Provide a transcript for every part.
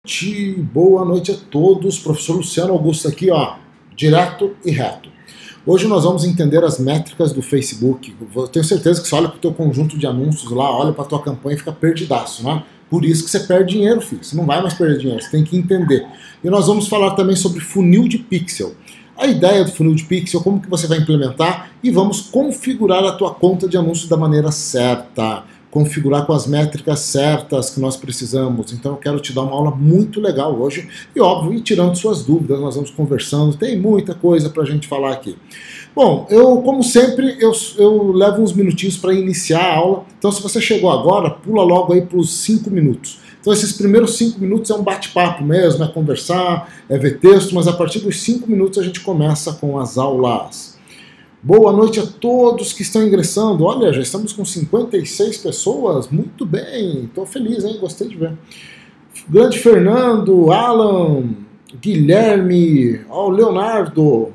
Boa noite a todos, professor Luciano Augusto aqui, ó, direto e reto. Hoje nós vamos entender as métricas do Facebook. Eu tenho certeza que você olha para o teu conjunto de anúncios lá, olha para a tua campanha e fica perdidaço, né? Por isso que você perde dinheiro, filho. Você não vai mais perder dinheiro, você tem que entender. E nós vamos falar também sobre funil de pixel. A ideia do funil de pixel, como que você vai implementar e vamos configurar a tua conta de anúncios da maneira certa. Configurar com as métricas certas que nós precisamos. Então eu quero te dar uma aula muito legal hoje e óbvio, ir tirando suas dúvidas, nós vamos conversando, tem muita coisa para a gente falar aqui. Bom, como sempre, eu levo uns minutinhos para iniciar a aula, então se você chegou agora, pula logo aí para os 5 minutos. Então esses primeiros 5 minutos é um bate-papo mesmo, é conversar, é ver texto, mas a partir dos 5 minutos a gente começa com as aulas. Boa noite a todos que estão ingressando. Olha, já estamos com 56 pessoas. Muito bem, estou feliz, hein? Gostei de ver. Grande Fernando, Alan, Guilherme, ó, Leonardo,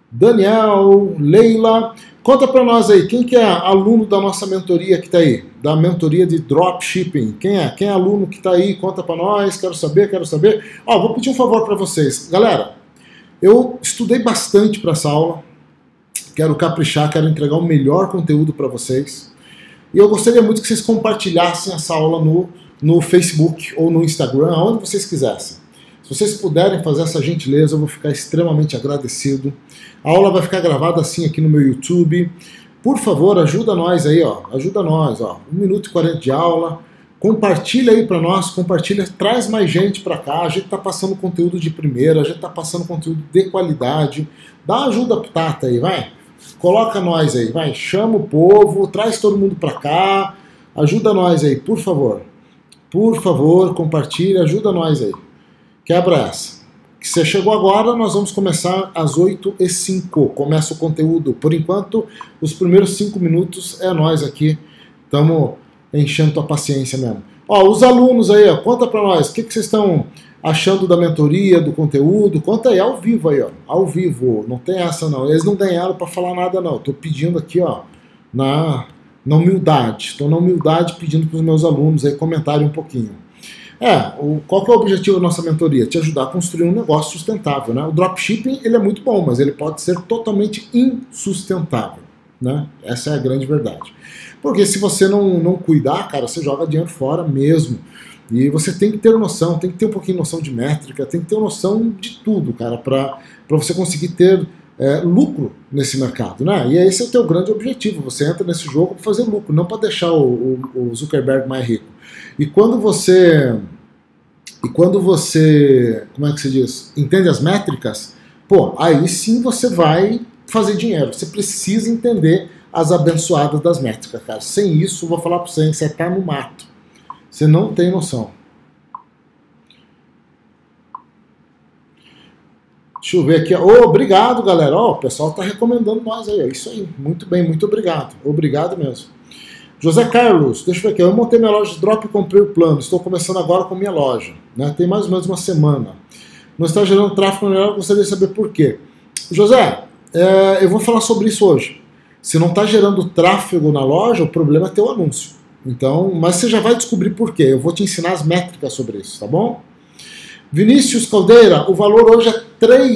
Daniel, Leila. Conta para nós aí, quem que é aluno da nossa mentoria que está aí? Da mentoria de Dropshipping. Quem é? Quem é aluno que está aí? Conta para nós, quero saber, quero saber. Ó, vou pedir um favor para vocês. Galera, eu estudei bastante para essa aula. Quero caprichar, quero entregar o melhor conteúdo para vocês. E eu gostaria muito que vocês compartilhassem essa aula no Facebook ou no Instagram, aonde vocês quisessem. Se vocês puderem fazer essa gentileza, eu vou ficar extremamente agradecido. A aula vai ficar gravada assim aqui no meu YouTube. Por favor, ajuda nós aí, ó. Ajuda nós, ó. 1 minuto e 40 de aula. Compartilha aí para nós, compartilha, traz mais gente para cá. A gente está passando conteúdo de primeira, a gente está passando conteúdo de qualidade. Dá ajuda pro Tata aí, vai. Coloca nós aí, vai, chama o povo, traz todo mundo para cá, ajuda nós aí, por favor. Por favor, compartilha, ajuda nós aí. Quebra essa. Se você chegou agora, nós vamos começar às 8h05. Começa o conteúdo. Por enquanto, os primeiros 5 minutos é nós aqui. Estamos enchendo tua paciência mesmo. Ó, os alunos aí, ó, conta para nós, o que vocês estão achando da mentoria, do conteúdo? Conta aí, ao vivo aí, ó. Ao vivo, não tem essa não. Eles não ganharam para falar nada não. Estou pedindo aqui, ó, na humildade. Estou na humildade pedindo para os meus alunos aí comentarem um pouquinho. Qual que é o objetivo da nossa mentoria? Te ajudar a construir um negócio sustentável, né? O dropshipping, ele é muito bom, mas ele pode ser totalmente insustentável, né? Essa é a grande verdade. Porque se você não cuidar, cara, você joga dinheiro fora mesmo. E você tem que ter noção, tem que ter um pouquinho de noção de métrica, tem que ter noção de tudo, cara, para você conseguir ter lucro nesse mercado, né? E esse é o teu grande objetivo, você entra nesse jogo para fazer lucro, não para deixar o Zuckerberg mais rico. E quando você, como é que se diz, entende as métricas, pô, aí sim você vai fazer dinheiro. Você precisa entender as abençoadas das métricas, cara. Sem isso, eu vou falar para você tá no mato. Você não tem noção. Deixa eu ver aqui. Obrigado, galera. O pessoal está recomendando nós aí. É isso aí. Muito bem, muito obrigado. Obrigado mesmo. José Carlos, deixa eu ver aqui. Eu montei minha loja de drop e comprei o plano. Estou começando agora com minha loja, né? Tem mais ou menos uma semana. Não está gerando tráfego melhor, gostaria de saber por quê. José, eu vou falar sobre isso hoje. Se não está gerando tráfego na loja, o problema é teu anúncio. Então, mas você já vai descobrir por quê. Eu vou te ensinar as métricas sobre isso, tá bom? Vinícius Caldeira, o valor hoje é R$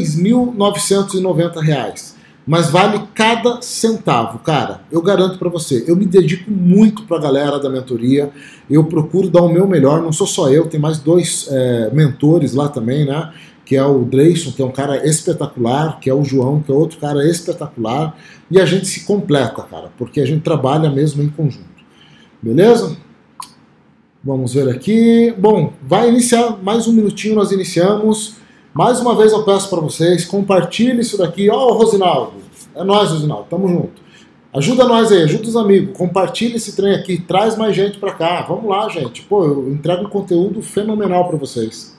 3.990, mas vale cada centavo, cara. Eu garanto para você. Eu me dedico muito para a galera da mentoria. Eu procuro dar o meu melhor. Não sou só eu, tem mais 2 mentores lá também, né? Que é o Dreyson, que é um cara espetacular, que é o João, que é outro cara espetacular. E a gente se completa, cara, porque a gente trabalha mesmo em conjunto. Beleza? Vamos ver aqui. Bom, vai iniciar mais 1 minutinho, nós iniciamos. Mais uma vez eu peço para vocês, compartilhe isso daqui. Ó, o Rosinaldo. É nóis, Rosinaldo, tamo junto. Ajuda nós aí, ajuda os amigos. Compartilhe esse trem aqui, traz mais gente para cá. Vamos lá, gente. Pô, eu entrego um conteúdo fenomenal para vocês.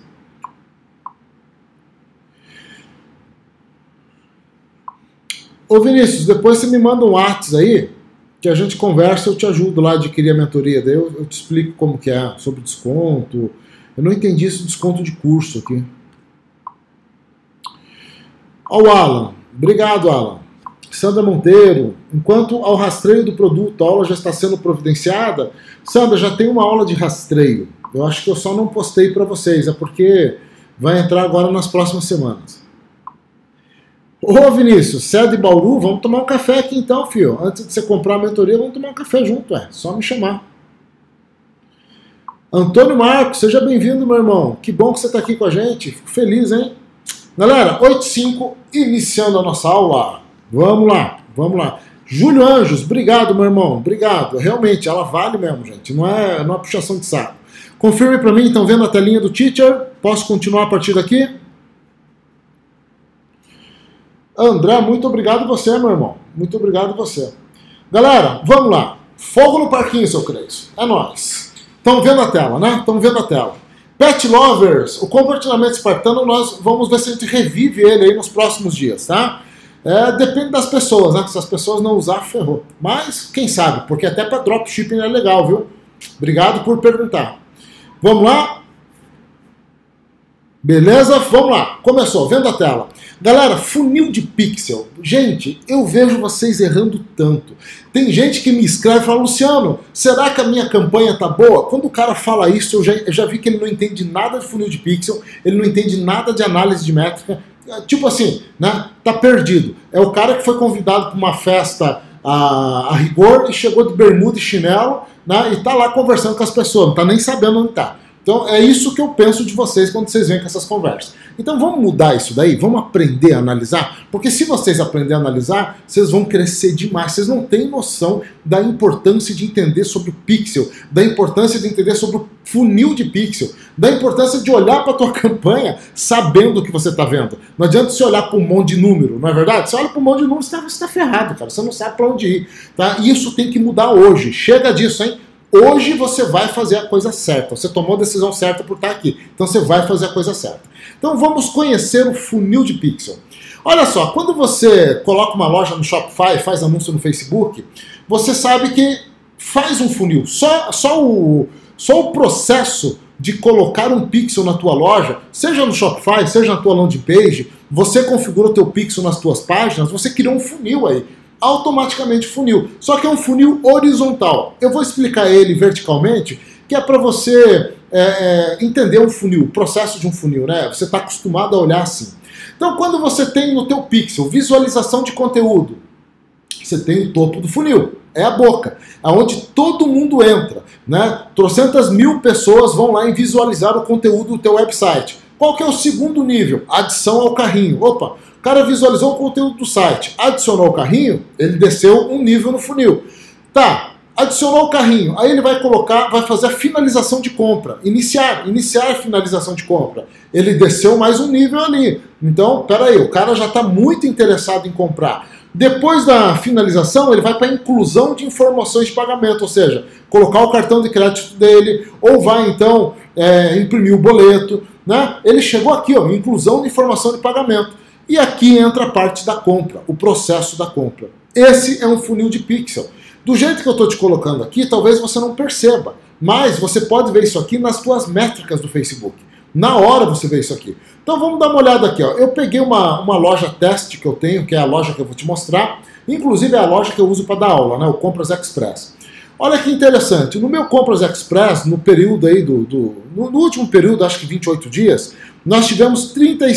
Ô Vinícius, depois você me manda um WhatsApp aí, que a gente conversa, eu te ajudo lá a adquirir a mentoria, daí eu te explico como que é, sobre desconto. Eu não entendi esse desconto de curso aqui. Ó o Alan, obrigado Alan. Sandra Monteiro, enquanto ao rastreio do produto, a aula já está sendo providenciada. Sandra, já tem uma aula de rastreio. Eu acho que eu só não postei para vocês, é porque vai entrar agora nas próximas semanas. Ô Vinícius, você é de Bauru? Vamos tomar um café aqui então, filho. Antes de você comprar a mentoria, vamos tomar um café junto, só me chamar. Antônio Marcos, seja bem-vindo, meu irmão. Que bom que você está aqui com a gente. Fico feliz, hein? Galera, 8h05, iniciando a nossa aula. Vamos lá, vamos lá. Júlio Anjos, obrigado, meu irmão. Obrigado. Realmente, ela vale mesmo, gente. Não é puxação de saco. Confirme para mim, estão vendo a telinha do teacher? Posso continuar a partir daqui? André, muito obrigado você, meu irmão. Muito obrigado você. Galera, vamos lá. Fogo no parquinho, seu Creis. É nóis. Estão vendo a tela, né? Estão vendo a tela. Pet Lovers, o compartilhamento espartano, nós vamos ver se a gente revive ele aí nos próximos dias, tá? Depende das pessoas, né? Se as pessoas não usar, ferrou. Mas, quem sabe, porque até para dropshipping é legal, viu? Obrigado por perguntar. Vamos lá? Beleza? Vamos lá. Começou, vendo a tela. Galera, funil de pixel. Gente, eu vejo vocês errando tanto. Tem gente que me escreve e fala, Luciano, será que a minha campanha tá boa? Quando o cara fala isso, eu já vi que ele não entende nada de funil de pixel, ele não entende nada de análise de métrica. Tipo assim, né? Tá perdido. É o cara que foi convidado para uma festa a rigor e chegou de bermuda e chinelo, né? E tá lá conversando com as pessoas, não tá nem sabendo onde tá. Então é isso que eu penso de vocês quando vocês vêm com essas conversas. Então vamos mudar isso daí, vamos aprender a analisar, porque se vocês aprenderem a analisar, vocês vão crescer demais. Vocês não têm noção da importância de entender sobre o pixel, da importância de entender sobre o funil de pixel, da importância de olhar para a tua campanha sabendo o que você está vendo. Não adianta você olhar para um monte de número, não é verdade? Você olha para um monte de número, você está ferrado, cara. Você não sabe para onde ir. Tá? E isso tem que mudar hoje. Chega disso, hein? Hoje você vai fazer a coisa certa. Você tomou a decisão certa por estar aqui. Então você vai fazer a coisa certa. Então vamos conhecer o funil de pixel. Olha só, quando você coloca uma loja no Shopify, faz anúncio no Facebook, você sabe que faz um funil. Só o processo de colocar um pixel na tua loja, seja no Shopify, seja na tua landing page, você configura o teu pixel nas tuas páginas, você criou um funil aí. Automaticamente funil. Só que é um funil horizontal. Eu vou explicar ele verticalmente, que é para você entender um funil, o processo de um funil, né? Você está acostumado a olhar assim. Então, quando você tem no teu pixel visualização de conteúdo, você tem o topo do funil, é a boca, aonde todo mundo entra, né? Trocentas mil pessoas vão lá e visualizar o conteúdo do teu website. Qual que é o segundo nível? Adição ao carrinho. Opa, o cara visualizou o conteúdo do site, adicionou o carrinho, ele desceu um nível no funil. Tá, adicionou o carrinho, aí ele vai fazer a finalização de compra, iniciar a finalização de compra. Ele desceu mais um nível ali. Então, peraí, o cara já está muito interessado em comprar. Depois da finalização, ele vai para a inclusão de informações de pagamento, ou seja, colocar o cartão de crédito dele, ou vai então imprimir o boleto, né? Ele chegou aqui, ó, inclusão de informação de pagamento. E aqui entra a parte da compra, o processo da compra. Esse é um funil de pixel. Do jeito que eu estou te colocando aqui, talvez você não perceba, mas você pode ver isso aqui nas suas métricas do Facebook. Na hora você vê isso aqui. Então vamos dar uma olhada aqui. Ó. Eu peguei uma loja teste que eu tenho, que é a loja que eu vou te mostrar. Inclusive é a loja que eu uso para dar aula, né? O Compras Express. Olha que interessante. No meu Compras Express, no período aí no último período, acho que 28 dias, nós tivemos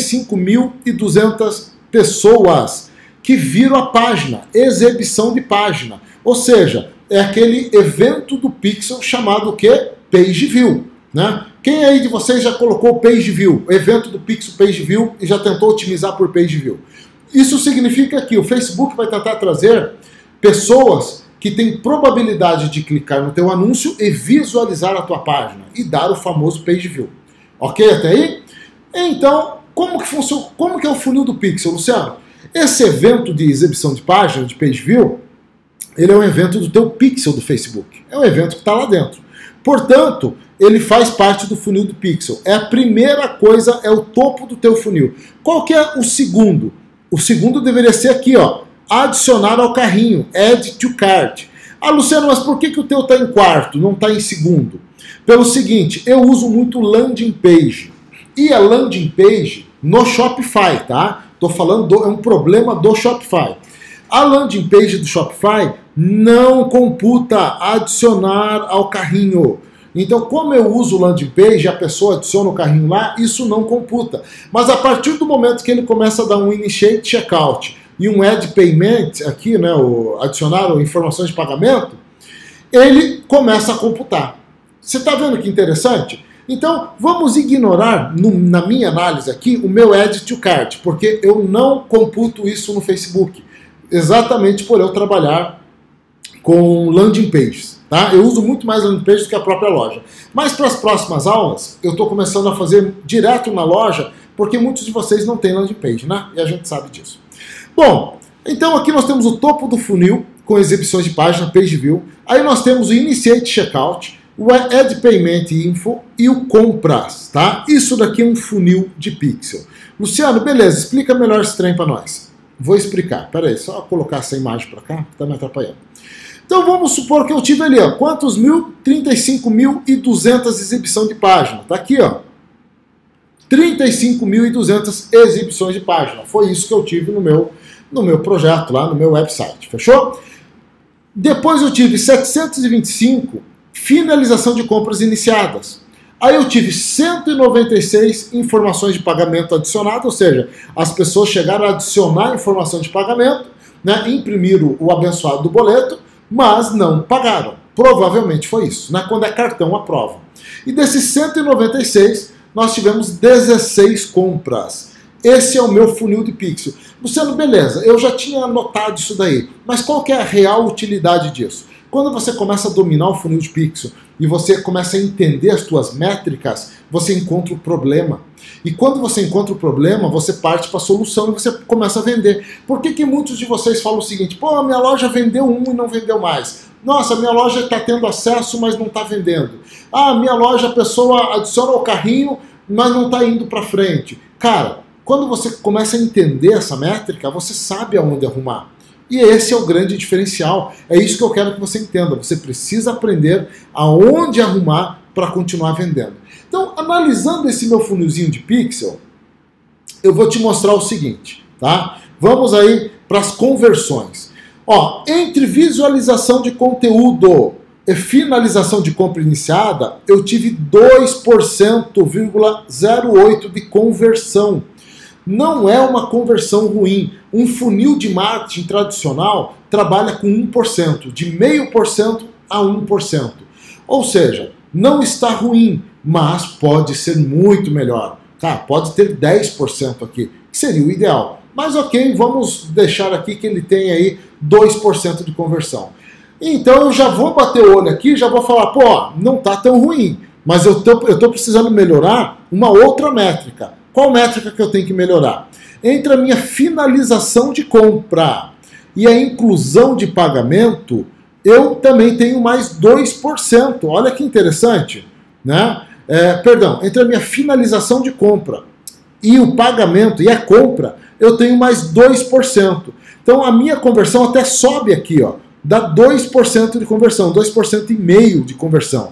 35.200 pessoas que viram a página, exibição de página. Ou seja, é aquele evento do Pixel chamado o quê? Page View. Né? Quem aí de vocês já colocou o Page View, evento do Pixel Page View e já tentou otimizar por Page View? Isso significa que o Facebook vai tentar trazer pessoas que têm probabilidade de clicar no teu anúncio e visualizar a tua página e dar o famoso Page View. Ok até aí? Então, como que funciona? Como que é o funil do Pixel, Luciano? Esse evento de exibição de página, de Page View, ele é um evento do teu Pixel do Facebook. É um evento que está lá dentro. Portanto, ele faz parte do funil do Pixel. É a primeira coisa, é o topo do teu funil. Qual que é o segundo? O segundo deveria ser aqui, ó, adicionar ao carrinho, add to cart. Ah, Luciano, mas por que o teu está em quarto, não está em segundo? Pelo seguinte, eu uso muito landing page. E a landing page no Shopify, tá? Tô falando, é um problema do Shopify. A landing page do Shopify não computa adicionar ao carrinho. Então, como eu uso o landing page, a pessoa adiciona o carrinho lá, isso não computa. Mas a partir do momento que ele começa a dar um initiate checkout e um add payment, aqui, né, adicionar informações de pagamento, ele começa a computar. Você está vendo que interessante? Então, vamos ignorar, na minha análise aqui, o meu add to cart, porque eu não computo isso no Facebook, exatamente por eu trabalhar com landing pages. Tá? Eu uso muito mais landing pages do que a própria loja. Mas para as próximas aulas, eu estou começando a fazer direto na loja, porque muitos de vocês não têm landing page, né? E a gente sabe disso. Bom, então aqui nós temos o topo do funil, com exibições de página, page view. Aí nós temos o initiate checkout, o add payment info e o compras, tá? Isso daqui é um funil de pixel. Luciano, beleza, explica melhor esse trem para nós. Vou explicar, peraí, só colocar essa imagem para cá, que está me atrapalhando. Então vamos supor que eu tive ali, ó, quantos mil? 35.200 exibição de página. Tá aqui, ó. 35.200 exibições de página. Foi isso que eu tive no meu projeto lá, no meu website. Fechou? Depois eu tive 725 finalização de compras iniciadas. Aí eu tive 196 informações de pagamento adicionadas, ou seja, as pessoas chegaram a adicionar informação de pagamento, né, imprimiram o abençoado do boleto, mas não pagaram. Provavelmente foi isso, né? Quando é cartão, aprova. E desses 196, nós tivemos 16 compras. Esse é o meu funil de pixel. Luciano, beleza, eu já tinha anotado isso daí, mas qual que é a real utilidade disso? Quando você começa a dominar o funil de pixel e você começa a entender as suas métricas, você encontra o problema. E quando você encontra o problema, você parte para a solução e você começa a vender. Por que muitos de vocês falam o seguinte: pô, a minha loja vendeu e não vendeu mais? Nossa, minha loja está tendo acesso, mas não está vendendo. Ah, minha loja, a pessoa adiciona o carrinho, mas não está indo para frente. Cara, quando você começa a entender essa métrica, você sabe aonde arrumar. E esse é o grande diferencial. É isso que eu quero que você entenda. Você precisa aprender aonde arrumar para continuar vendendo. Então, analisando esse meu funilzinho de pixel, eu vou te mostrar o seguinte, tá? Vamos aí para as conversões. Ó, entre visualização de conteúdo e finalização de compra iniciada, eu tive 2,08% de conversão. Não é uma conversão ruim. Um funil de marketing tradicional trabalha com 1%, de 0,5% a 1%. Ou seja, não está ruim, mas pode ser muito melhor. Tá, pode ter 10% aqui, que seria o ideal. Mas ok, vamos deixar aqui que ele tem aí 2% de conversão. Então eu já vou bater o olho aqui, já vou falar, pô, não está tão ruim, mas eu tô precisando melhorar uma outra métrica. Qual métrica que eu tenho que melhorar? Entre a minha finalização de compra e a inclusão de pagamento, eu também tenho mais 2%. Olha que interessante, né? Entre a minha finalização de compra e o pagamento e a compra, eu tenho mais 2%. Então a minha conversão até sobe aqui, ó. Dá 2% de conversão, 2,5% de conversão.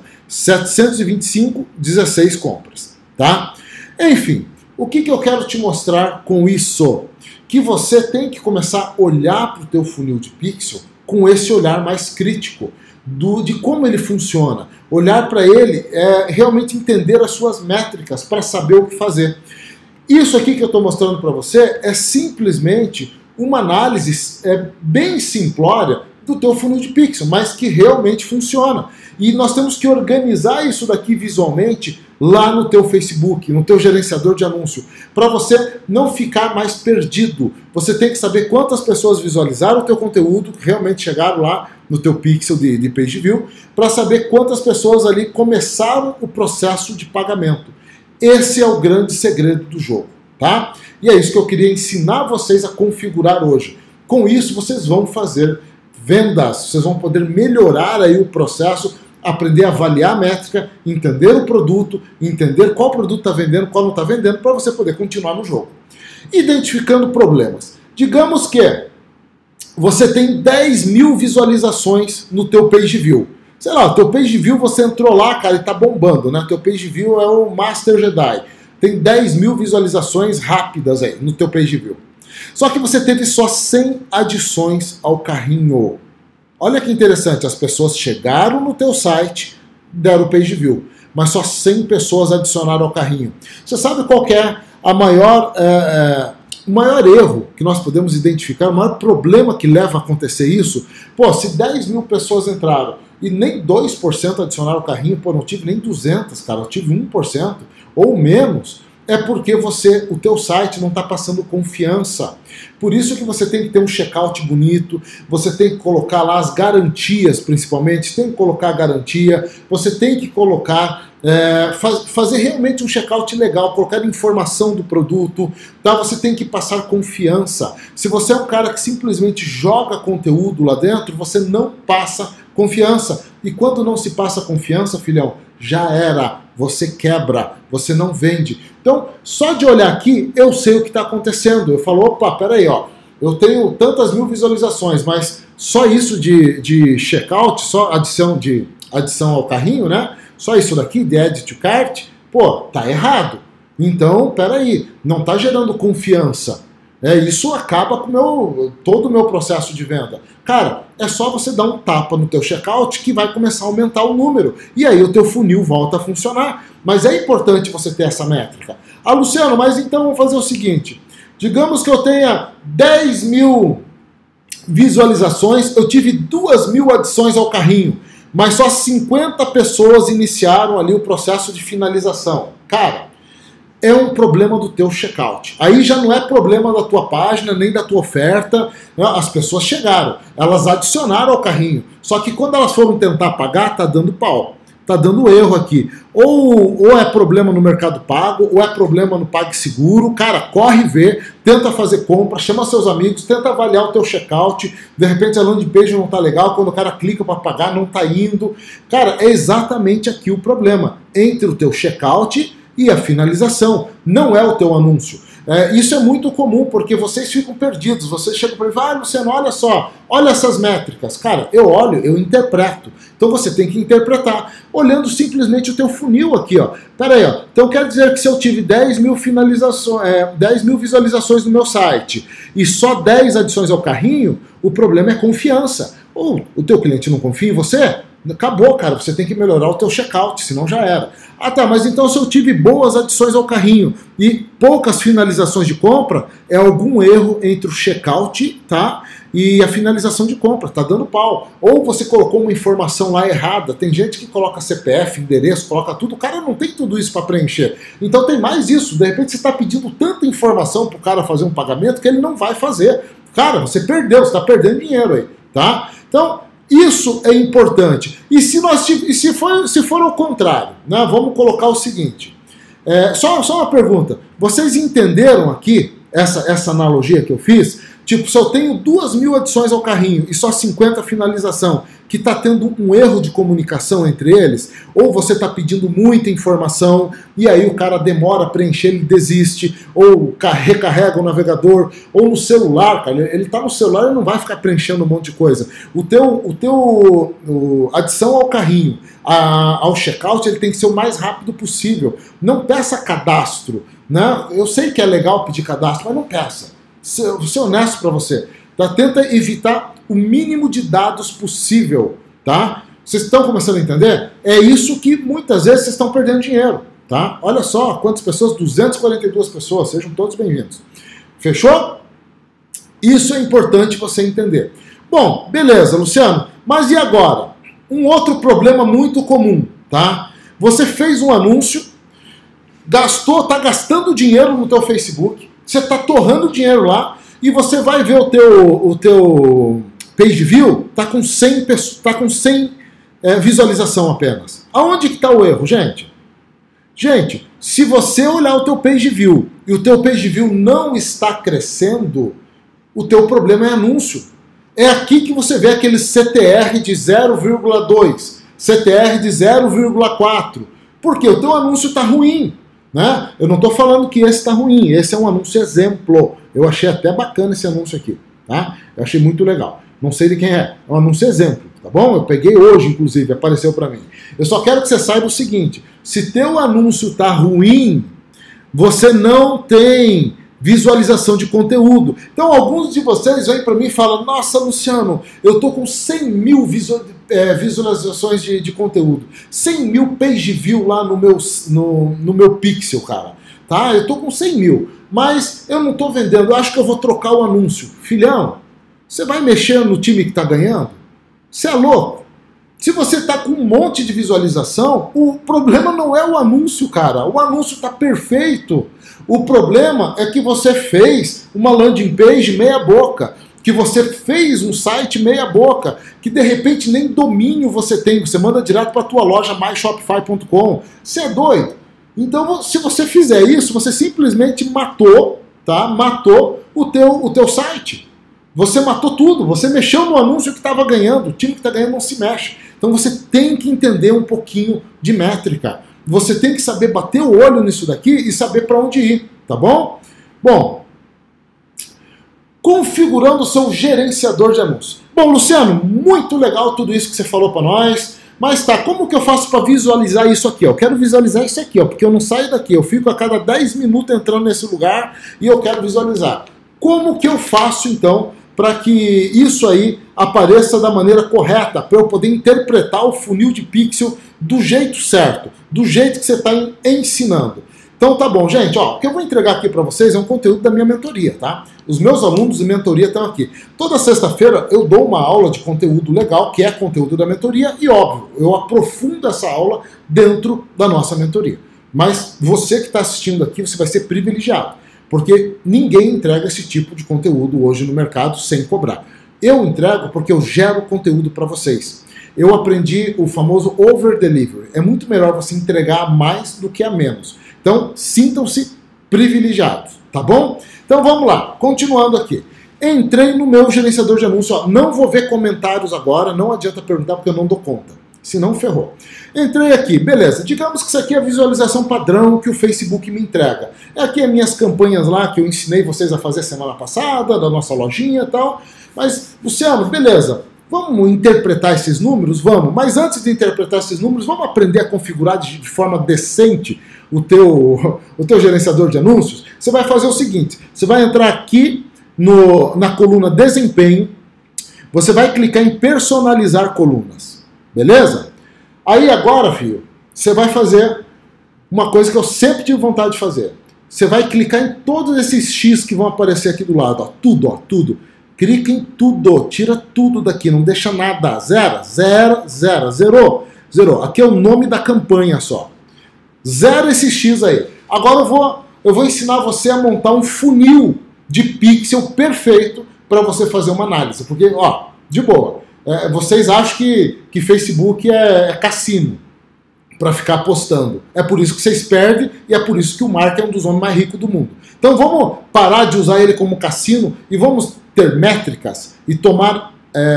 725, 16 compras, tá? Enfim. O que eu quero te mostrar com isso? Que você tem que começar a olhar para o teu funil de pixel com esse olhar mais crítico de como ele funciona. Olhar para ele é realmente entender as suas métricas para saber o que fazer. Isso aqui que eu estou mostrando para você é simplesmente uma análise bem simplória do teu funil de pixel, mas que realmente funciona. E nós temos que organizar isso daqui visualmente lá no teu Facebook, no teu gerenciador de anúncio, para você não ficar mais perdido. Você tem que saber quantas pessoas visualizaram o teu conteúdo, realmente chegaram lá no teu pixel de page view, para saber quantas pessoas ali começaram o processo de pagamento. Esse é o grande segredo do jogo, tá? E é isso que eu queria ensinar vocês a configurar hoje. Com isso, vocês vão fazer vendas, vocês vão poder melhorar aí o processo, aprender a avaliar a métrica, entender o produto, entender qual produto está vendendo, qual não está vendendo, para você poder continuar no jogo. Identificando problemas. Digamos que você tem 10 mil visualizações no teu page view. Sei lá, o teu page view, você entrou lá, cara, e tá bombando, né? Teu page view é o Master Jedi. Tem 10 mil visualizações rápidas aí no teu page view. Só que você teve só 100 adições ao carrinho. Olha que interessante, as pessoas chegaram no teu site, deram page view, mas só 100 pessoas adicionaram ao carrinho. Você sabe qual que é a maior, o maior erro que nós podemos identificar, o maior problema que leva a acontecer isso? Pô, se 10 mil pessoas entraram e nem 2% adicionaram ao carrinho, pô, não tive nem 200, cara, eu tive 1% ou menos, é porque o teu site não está passando confiança. Por isso que você tem que ter um checkout bonito, você tem que colocar lá as garantias, principalmente, tem que colocar a garantia, você tem que colocar, fazer realmente um checkout legal, colocar informação do produto, tá? Você tem que passar confiança. Se você é um cara que simplesmente joga conteúdo lá dentro, você não passa confiança. E quando não se passa confiança, filhão, já era. Você quebra, você não vende. Então, só de olhar aqui, eu sei o que está acontecendo. Eu falo, opa, peraí, ó, eu tenho tantas mil visualizações, mas só isso de checkout, só adição ao carrinho, né? Só isso daqui, de add to cart, pô, tá errado. Então, peraí, não tá gerando confiança. Isso acaba com todo o meu processo de venda. Cara, é só você dar um tapa no teu checkout que vai começar a aumentar o número. E aí o teu funil volta a funcionar. Mas é importante você ter essa métrica. Ah, Luciano, mas então vamos fazer o seguinte. Digamos que eu tenha 10 mil visualizações, eu tive 2 mil adições ao carrinho, mas só 50 pessoas iniciaram ali o processo de finalização. Cara, é um problema do teu checkout. Aí já não é problema da tua página, nem da tua oferta. As pessoas chegaram, elas adicionaram ao carrinho. Só que quando elas foram tentar pagar, tá dando pau. Tá dando erro aqui. Ou é problema no Mercado Pago, ou é problema no PagSeguro. Cara, corre ver, tenta fazer compra, chama seus amigos, tenta avaliar o teu checkout. De repente a landing page não tá legal, quando o cara clica para pagar, não tá indo. Cara, é exatamente aqui o problema. Entre o teu checkout e a finalização, não é o teu anúncio. Isso é muito comum, porque vocês ficam perdidos, vocês chegam para mim, Luciano, olha só, olha essas métricas. Cara, eu olho, eu interpreto. Então você tem que interpretar, olhando simplesmente o teu funil aqui, ó. Pera aí, ó. Então quer dizer que se eu tive 10 mil visualizações no meu site e só 10 adições ao carrinho, o problema é confiança. Ou o teu cliente não confia em você? Acabou, cara, você tem que melhorar o teu checkout, senão já era. Ah tá, mas então se eu tive boas adições ao carrinho e poucas finalizações de compra, é algum erro entre o checkout, tá, e a finalização de compra, tá dando pau. Ou você colocou uma informação lá errada, tem gente que coloca CPF, endereço, coloca tudo, o cara não tem tudo isso para preencher. Então tem mais isso, de repente você está pedindo tanta informação pro cara fazer um pagamento que ele não vai fazer. Cara, você perdeu, você está perdendo dinheiro aí, tá? Então, isso é importante. E se for ao contrário, né, vamos colocar o seguinte, só uma pergunta, vocês entenderam aqui essa analogia que eu fiz? Tipo, se eu tenho 2 mil adições ao carrinho e só 50 finalização, que está tendo um erro de comunicação entre eles, ou você está pedindo muita informação e aí o cara demora a preencher, ele desiste, ou recarrega o navegador, ou no celular, cara, ele está no celular e não vai ficar preenchendo um monte de coisa. O teu adição ao carrinho, ao checkout, ele tem que ser o mais rápido possível. Não peça cadastro, né? Eu sei que é legal pedir cadastro, mas não peça. Vou ser honesto para você, tá? Tenta evitar o mínimo de dados possível, tá? Vocês estão começando a entender? É isso que muitas vezes vocês estão perdendo dinheiro, tá? Olha só quantas pessoas, 242 pessoas, sejam todos bem-vindos. Fechou? Isso é importante você entender. Bom, beleza, Luciano, mas e agora? Um outro problema muito comum, tá? Você fez um anúncio, tá gastando dinheiro no teu Facebook, você está torrando dinheiro lá e você vai ver o teu page view, tá com 100 visualização apenas. Aonde que está o erro, gente? Gente, se você olhar o teu page view e o teu page view não está crescendo, o teu problema é anúncio. É aqui que você vê aquele CTR de 0,2, CTR de 0,4, porque o teu anúncio está ruim. Né? Eu não estou falando que esse está ruim, esse é um anúncio exemplo. Eu achei até bacana esse anúncio aqui, tá? Eu achei muito legal. Não sei de quem é um anúncio exemplo, tá bom? Eu peguei hoje, inclusive, apareceu para mim. Eu só quero que você saiba o seguinte, se teu anúncio está ruim, você não tem visualização de conteúdo. Então alguns de vocês vêm para mim e falam, nossa, Luciano, eu tô com 100 mil visualizações de conteúdo, 100 mil page view lá no meu Pixel, cara. Tá? Eu tô com 100 mil, mas eu não tô vendendo, eu acho que eu vou trocar o anúncio. Filhão, você vai mexer no time que tá ganhando? Você é louco? Se você tá com um monte de visualização, o problema não é o anúncio, cara. O anúncio tá perfeito. O problema é que você fez uma landing page meia boca, que você fez um site meia boca, que de repente nem domínio você tem, você manda direto para a tua loja myshopify.com. Você é doido? Então, se você fizer isso, você simplesmente matou, tá? Matou o teu site. Você matou tudo, você mexeu no anúncio que estava ganhando, o time que está ganhando não se mexe. Então você tem que entender um pouquinho de métrica. Você tem que saber bater o olho nisso daqui e saber para onde ir, tá bom? Bom, configurando o seu gerenciador de anúncios. Bom, Luciano, muito legal tudo isso que você falou para nós. Mas tá, como que eu faço para visualizar isso aqui? Eu quero visualizar isso aqui, ó, porque eu não saio daqui. Eu fico a cada 10 minutos entrando nesse lugar e eu quero visualizar. Como que eu faço, então, para que isso aí apareça da maneira correta, para eu poder interpretar o funil de pixel do jeito certo, do jeito que você está ensinando? Então tá bom, gente, ó, o que eu vou entregar aqui para vocês é um conteúdo da minha mentoria, tá? Os meus alunos de mentoria estão aqui. Toda sexta-feira eu dou uma aula de conteúdo legal, que é conteúdo da mentoria, e óbvio, eu aprofundo essa aula dentro da nossa mentoria. Mas você que está assistindo aqui, você vai ser privilegiado, porque ninguém entrega esse tipo de conteúdo hoje no mercado sem cobrar. Eu entrego porque eu gero conteúdo para vocês. Eu aprendi o famoso over delivery. É muito melhor você entregar a mais do que a menos. Então, sintam-se privilegiados, tá bom? Então vamos lá, continuando aqui. Entrei no meu gerenciador de anúncio, ó, não vou ver comentários agora, não adianta perguntar porque eu não dou conta, senão ferrou. Entrei aqui, beleza, digamos que isso aqui é a visualização padrão que o Facebook me entrega. É aqui as minhas campanhas lá que eu ensinei vocês a fazer semana passada, da nossa lojinha e tal. Mas, Luciano, beleza, vamos interpretar esses números? Vamos, mas antes de interpretar esses números, vamos aprender a configurar de forma decente o teu gerenciador de anúncios. Você vai fazer o seguinte, você vai entrar aqui na coluna desempenho, você vai clicar em personalizar colunas, beleza? Aí agora, filho, você vai fazer uma coisa que eu sempre tive vontade de fazer. Você vai clicar em todos esses X que vão aparecer aqui do lado, ó, tudo. Clica em tudo, tira tudo daqui, não deixa nada, zerou. Aqui é o nome da campanha só. Zero esse X aí. Agora eu vou ensinar você a montar um funil de pixel perfeito para você fazer uma análise. Porque, ó, de boa, vocês acham que Facebook é cassino para ficar apostando. É por isso que vocês perdem e é por isso que o Mark é um dos homens mais ricos do mundo. Então vamos parar de usar ele como cassino e vamos ter métricas e tomar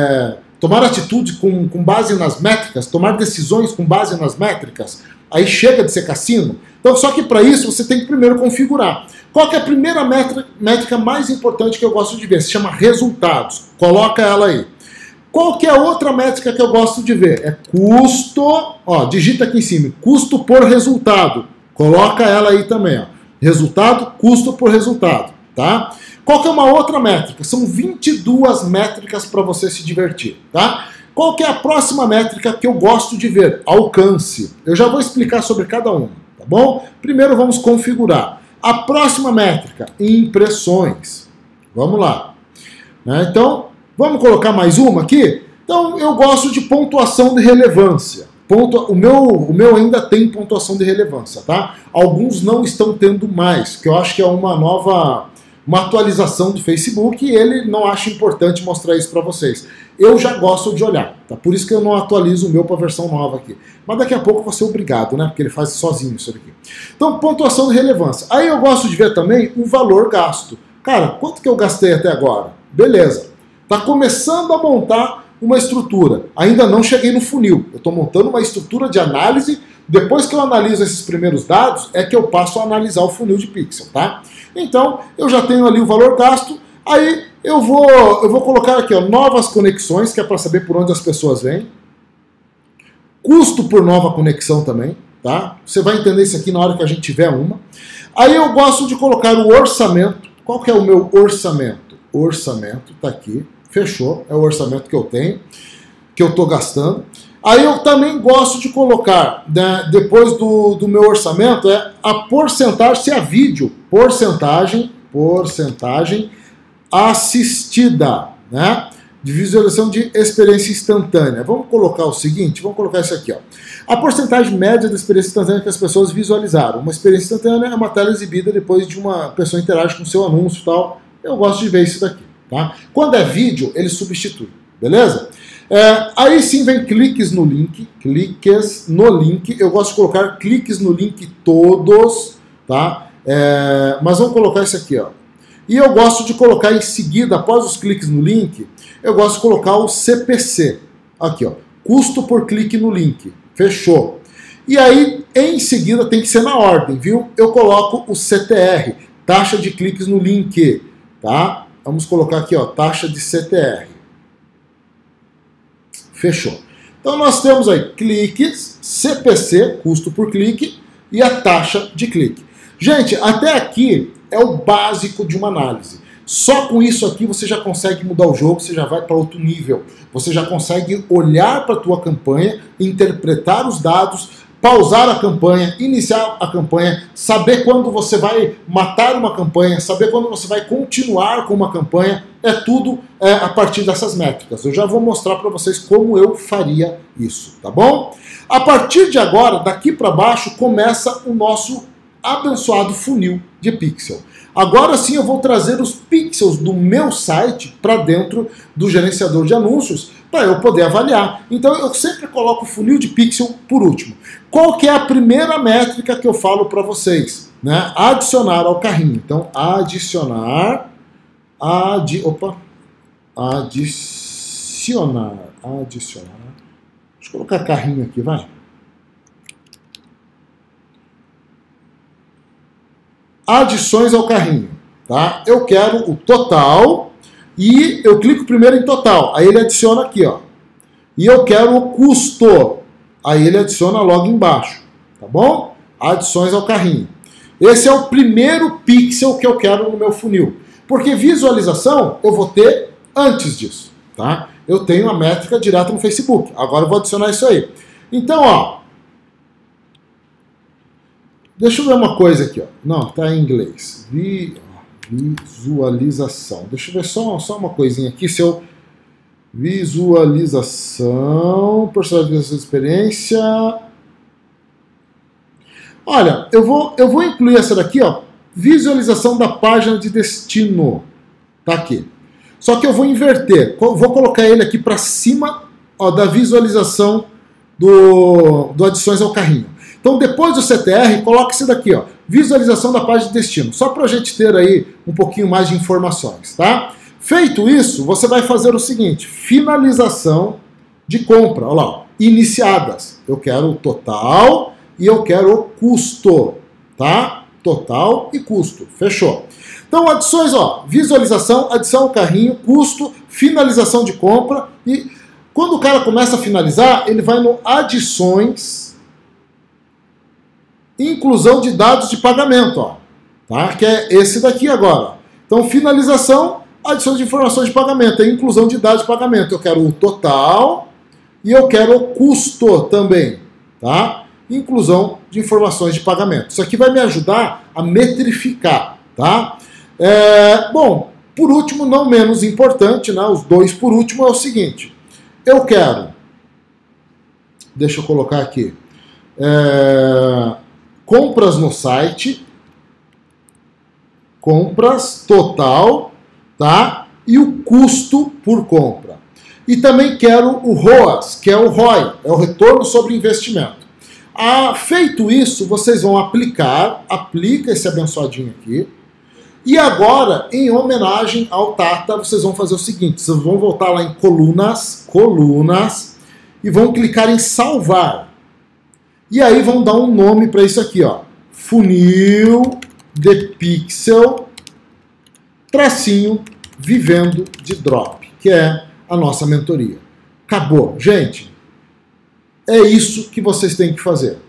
atitude com base nas métricas, tomar decisões com base nas métricas. Aí chega de ser cassino. Então, só que para isso você tem que primeiro configurar. Qual que é a primeira métrica mais importante que eu gosto de ver? Se chama resultados. Coloca ela aí. Qual que é a outra métrica que eu gosto de ver? É custo, ó, digita aqui em cima, custo por resultado. Coloca ela aí também, ó. Resultado, custo por resultado, tá? Qual que é uma outra métrica? São 22 métricas para você se divertir, tá? Qual que é a próxima métrica que eu gosto de ver? Alcance. Eu já vou explicar sobre cada uma, tá bom? Primeiro vamos configurar. A próxima métrica, impressões. Vamos lá. Então, vamos colocar mais uma aqui? Então, eu gosto de pontuação de relevância. O meu ainda tem pontuação de relevância, tá? Alguns não estão tendo mais, que eu acho que é uma atualização do Facebook e ele não acha importante mostrar isso para vocês. Eu já gosto de olhar, tá? Por isso que eu não atualizo o meu para a versão nova aqui. Mas daqui a pouco eu vou ser obrigado, né? Porque ele faz sozinho isso aqui. Então, pontuação de relevância. Aí eu gosto de ver também o valor gasto. Cara, quanto que eu gastei até agora? Beleza. Tá começando a montar uma estrutura. Ainda não cheguei no funil. Eu estou montando uma estrutura de análise. Depois que eu analiso esses primeiros dados, é que eu passo a analisar o funil de pixel, tá? Então, eu já tenho ali o valor gasto. Aí eu vou colocar aqui, ó, novas conexões, que é para saber por onde as pessoas vêm. Custo por nova conexão também, tá? Você vai entender isso aqui na hora que a gente tiver uma. Aí eu gosto de colocar o orçamento, Qual que é o meu orçamento? Orçamento está aqui, fechou, é o orçamento que eu tenho, que eu estou gastando. Aí eu também gosto de colocar, né, depois do meu orçamento, a porcentagem, se é vídeo, porcentagem assistida, né? De visualização de experiência instantânea. Vamos colocar o seguinte, vamos colocar isso aqui, ó. A porcentagem média da experiência instantânea que as pessoas visualizaram. Uma experiência instantânea é uma tela exibida depois de uma pessoa interagir com o seu anúncio e tal. Eu gosto de ver isso daqui, tá? Quando é vídeo, ele substitui, beleza? Aí sim vem cliques no link, eu gosto de colocar cliques no link todos, tá? Mas vamos colocar isso aqui, ó. E eu gosto de colocar em seguida, após os cliques no link, eu gosto de colocar o CPC. Aqui, ó. Custo por clique no link. Fechou. E aí, em seguida, tem que ser na ordem, viu? Eu coloco o CTR, taxa de cliques no link, tá? Vamos colocar aqui, ó, taxa de CTR. Fechou. Então nós temos aí cliques, CPC, custo por clique, e a taxa de clique. Gente, até aqui é o básico de uma análise. Só com isso aqui você já consegue mudar o jogo, você já vai para outro nível. Você já consegue olhar para a tua campanha, interpretar os dados, pausar a campanha, iniciar a campanha, saber quando você vai matar uma campanha, saber quando você vai continuar com uma campanha. É tudo a partir dessas métricas. Eu já vou mostrar para vocês como eu faria isso, tá bom? A partir de agora, daqui para baixo, começa o nosso abençoado funil de pixel. Agora sim eu vou trazer os pixels do meu site para dentro do gerenciador de anúncios para eu poder avaliar. Então eu sempre coloco o funil de pixel por último. Qual que é a primeira métrica que eu falo para vocês? Né? Adicionar ao carrinho. Então adicionar, adicionar. Deixa eu colocar carrinho aqui, vai. Adições ao carrinho, tá? Eu quero o total e eu clico primeiro em total, aí ele adiciona aqui, ó. E eu quero o custo, aí ele adiciona logo embaixo, tá bom? Adições ao carrinho. Esse é o primeiro pixel que eu quero no meu funil, porque visualização eu vou ter antes disso, tá? Eu tenho a métrica direta no Facebook, agora eu vou adicionar isso aí. Então, ó, deixa eu ver uma coisa aqui, ó. Não, tá em inglês. Visualização. Deixa eu ver só uma coisinha aqui. Se eu... Visualização, personalização de experiência. Olha, eu vou incluir essa daqui, ó. Visualização da página de destino. Tá aqui. Só que eu vou inverter. Vou colocar ele aqui para cima, ó, da visualização do adições ao carrinho. Então, depois do CTR, coloque esse daqui, ó, visualização da página de destino, só para a gente ter aí um pouquinho mais de informações, tá? Feito isso, você vai fazer o seguinte, finalização de compra, olha lá, iniciadas. Eu quero o total e eu quero o custo, tá? Total e custo, fechou. Então, adições, ó, visualização, adição ao carrinho, custo, finalização de compra e quando o cara começa a finalizar, ele vai no adições, inclusão de dados de pagamento, ó, tá? Que é esse daqui agora. Então, finalização, adição de informações de pagamento, é inclusão de dados de pagamento. Eu quero o total e eu quero o custo também, tá? Inclusão de informações de pagamento. Isso aqui vai me ajudar a metrificar, tá? Bom, por último, não menos importante, né? Os dois por último é o seguinte. Eu quero, deixa eu colocar aqui, compras no site, compras total, tá? E o custo por compra. E também quero o ROAS, que é o ROI, é o retorno sobre investimento. Feito isso, vocês vão aplica esse abençoadinho aqui. E agora, em homenagem ao Tata, vocês vão fazer o seguinte, vocês vão voltar lá em colunas, e vão clicar em salvar. E aí vão dar um nome para isso aqui, ó. Funil de pixel, tracinho, vivendo de drop, que é a nossa mentoria. Acabou. Gente, é isso que vocês têm que fazer.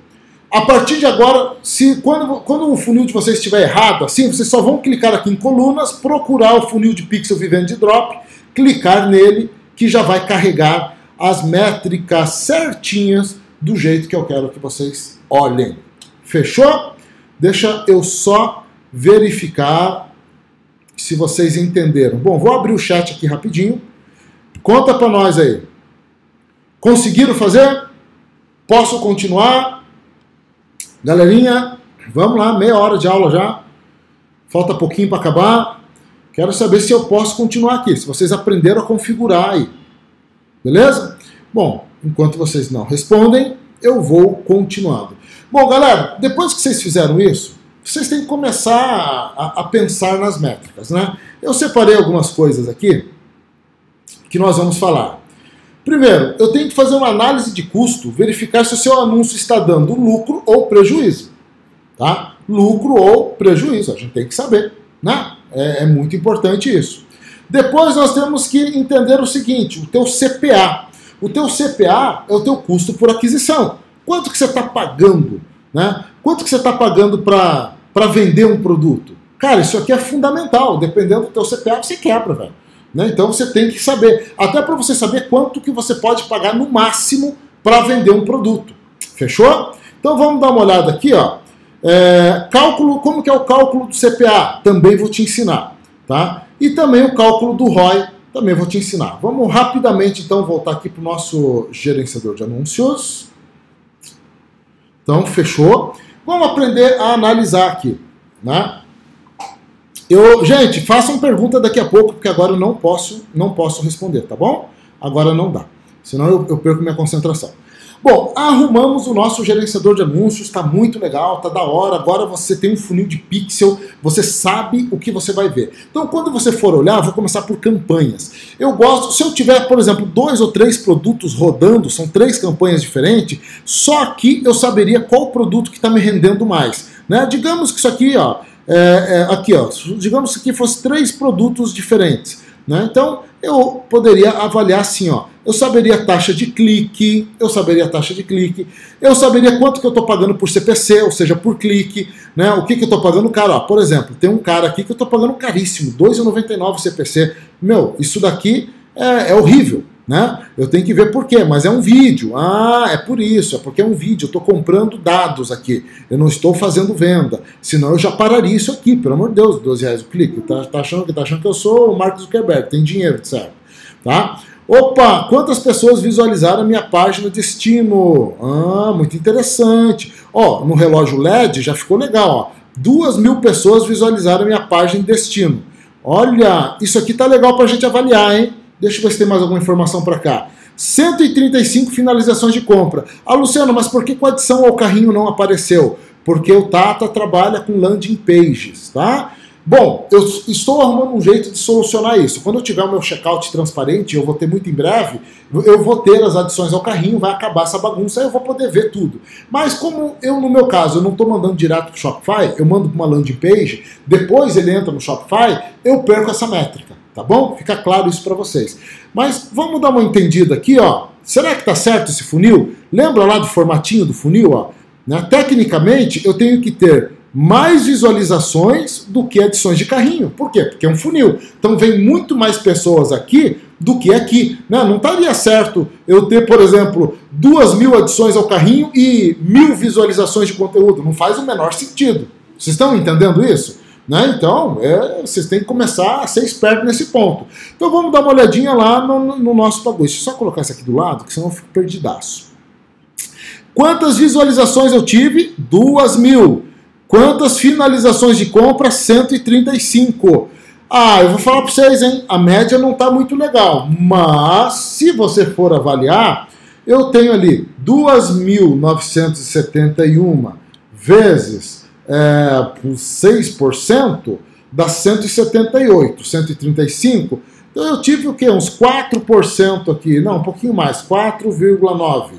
A partir de agora, quando o funil de vocês estiver errado, assim, vocês só vão clicar aqui em colunas, procurar o funil de pixel Vivendi Drop, clicar nele, que já vai carregar as métricas certinhas do jeito que eu quero que vocês olhem. Fechou? Deixa eu só verificar se vocês entenderam. Bom, vou abrir o chat aqui rapidinho. Conta para nós aí. Conseguiram fazer? Posso continuar? Galerinha, vamos lá, meia hora de aula já. Falta pouquinho para acabar. Quero saber se eu posso continuar aqui, se vocês aprenderam a configurar aí. Beleza? Bom, enquanto vocês não respondem, eu vou continuando. Bom, galera, depois que vocês fizeram isso, vocês têm que começar a pensar nas métricas, né? Eu separei algumas coisas aqui que nós vamos falar. Primeiro, eu tenho que fazer uma análise de custo, verificar se o seu anúncio está dando lucro ou prejuízo. Tá? Lucro ou prejuízo, a gente tem que saber, né? É muito importante isso. Depois nós temos que entender o seguinte, o teu CPA. O teu CPA é o teu custo por aquisição. Quanto que você está pagando? Né? Quanto que você está pagando para vender um produto? Cara, isso aqui é fundamental. Dependendo do teu CPA, você quebra, velho. Né? Então você tem que saber. Até para você saber quanto que você pode pagar no máximo para vender um produto. Fechou? Então vamos dar uma olhada aqui, ó. Cálculo, como que é o cálculo do CPA? Também vou te ensinar. Tá? E também o cálculo do ROI, também vou te ensinar. Vamos rapidamente, então, voltar aqui para o nosso gerenciador de anúncios. Então, fechou. Vamos aprender a analisar aqui. Né? Gente, façam pergunta daqui a pouco, porque agora eu não posso responder, tá bom? Agora não dá, senão eu perco minha concentração. Bom, arrumamos o nosso gerenciador de anúncios, está muito legal, está da hora. Agora você tem um funil de pixel, você sabe o que você vai ver. Então, quando você for olhar, eu vou começar por campanhas. Eu gosto, se eu tiver, por exemplo, 2 ou 3 produtos rodando, são 3 campanhas diferentes, só aqui eu saberia qual produto que está me rendendo mais. Né? Digamos que isso aqui, ó, digamos que aqui fosse 3 produtos diferentes. Né? Então, eu poderia avaliar assim, ó. Eu saberia a taxa de clique, eu saberia quanto que eu estou pagando por CPC, ou seja, por clique, né? O que eu estou pagando caro. Ó, por exemplo, tem um cara aqui que eu estou pagando caríssimo, R$ 2,99 CPC. Meu, isso daqui é horrível, né? Eu tenho que ver por quê, mas é um vídeo. Ah, é por isso, é porque é um vídeo, eu estou comprando dados aqui, eu não estou fazendo venda, senão eu já pararia isso aqui, pelo amor de Deus, R$12 o clique, tá achando que eu sou o Mark Zuckerberg, tem dinheiro, certo? Tá? Opa, quantas pessoas visualizaram a minha página destino? Ah, muito interessante. Ó, no relógio LED já ficou legal, ó. 2.000 pessoas visualizaram a minha página destino. Olha, isso aqui tá legal pra gente avaliar, hein? Deixa eu ver se tem mais alguma informação para cá. 135 finalizações de compra. Ah, Luciano, mas por que com a adição ao carrinho não apareceu? Porque o Tata trabalha com landing pages, tá? Bom, eu estou arrumando um jeito de solucionar isso. Quando eu tiver o meu checkout transparente, eu vou ter muito em breve, eu vou ter as adições ao carrinho, vai acabar essa bagunça, aí eu vou poder ver tudo. Mas como eu, no meu caso, eu não estou mandando direto para o Shopify, eu mando para uma landing page, depois ele entra no Shopify, eu perco essa métrica, tá bom? Fica claro isso para vocês. Mas vamos dar uma entendida aqui, ó. Será que está certo esse funil? Lembra lá do formatinho do funil, ó? Né? Tecnicamente, eu tenho que ter mais visualizações do que adições de carrinho. Por quê? Porque é um funil. Então vem muito mais pessoas aqui do que aqui. Né? Não estaria certo eu ter, por exemplo, 2.000 adições ao carrinho e 1.000 visualizações de conteúdo. Não faz o menor sentido. Vocês estão entendendo isso? Né? Então, vocês têm que começar a ser esperto nesse ponto. Então vamos dar uma olhadinha lá no nosso bagulho. Deixa eu só colocar isso aqui do lado, que senão eu fico perdidaço. Quantas visualizações eu tive? 2.000. Quantas finalizações de compra? 135. Ah, eu vou falar para vocês, hein? A média não está muito legal. Mas, se você for avaliar, eu tenho ali 2.971 vezes por 6%, dá 178. 135. Então eu tive o quê? Uns 4% aqui. Não, um pouquinho mais. 4,9.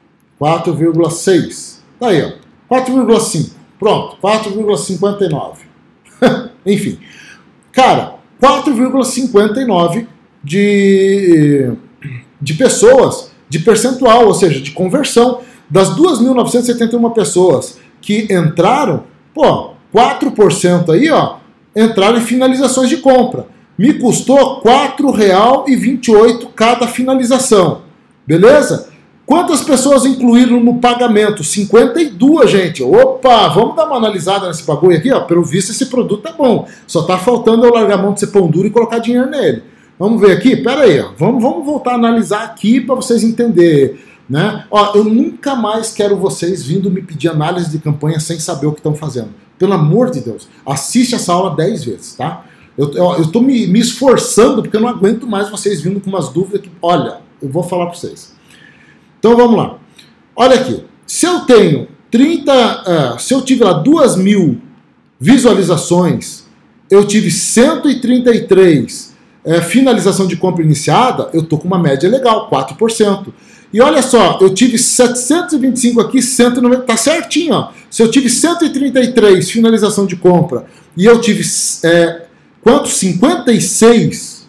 4,6. Tá aí, ó. 4,5. Pronto, 4,59. Enfim. Cara, 4,59 de pessoas, de percentual, ou seja, de conversão, Das 2.971 pessoas que entraram, pô, 4% aí, ó, entraram em finalizações de compra. Me custou R$ 4,28 cada finalização. Beleza? Quantas pessoas incluíram no pagamento? 52, gente. Opa, vamos dar uma analisada nesse bagulho aqui, ó. Pelo visto, esse produto tá bom. Só tá faltando eu largar a mão de ser pão duro e colocar dinheiro nele. Vamos ver aqui? Pera aí, ó. Vamos voltar a analisar aqui para vocês entenderem. Né? Ó, eu nunca mais quero vocês vindo me pedir análise de campanha sem saber o que estão fazendo. Pelo amor de Deus, assiste essa aula 10 vezes, tá? Eu tô me esforçando porque eu não aguento mais vocês vindo com umas dúvidas que, olha, eu vou falar para vocês. Então vamos lá. Olha aqui, se eu tenho se eu tive lá 2.000 visualizações, eu tive 133 finalização de compra iniciada, eu tô com uma média legal, 4%. E olha só, eu tive 725 aqui, 190, tá certinho, ó. Se eu tive 133 finalização de compra e eu tive, quantos? 56?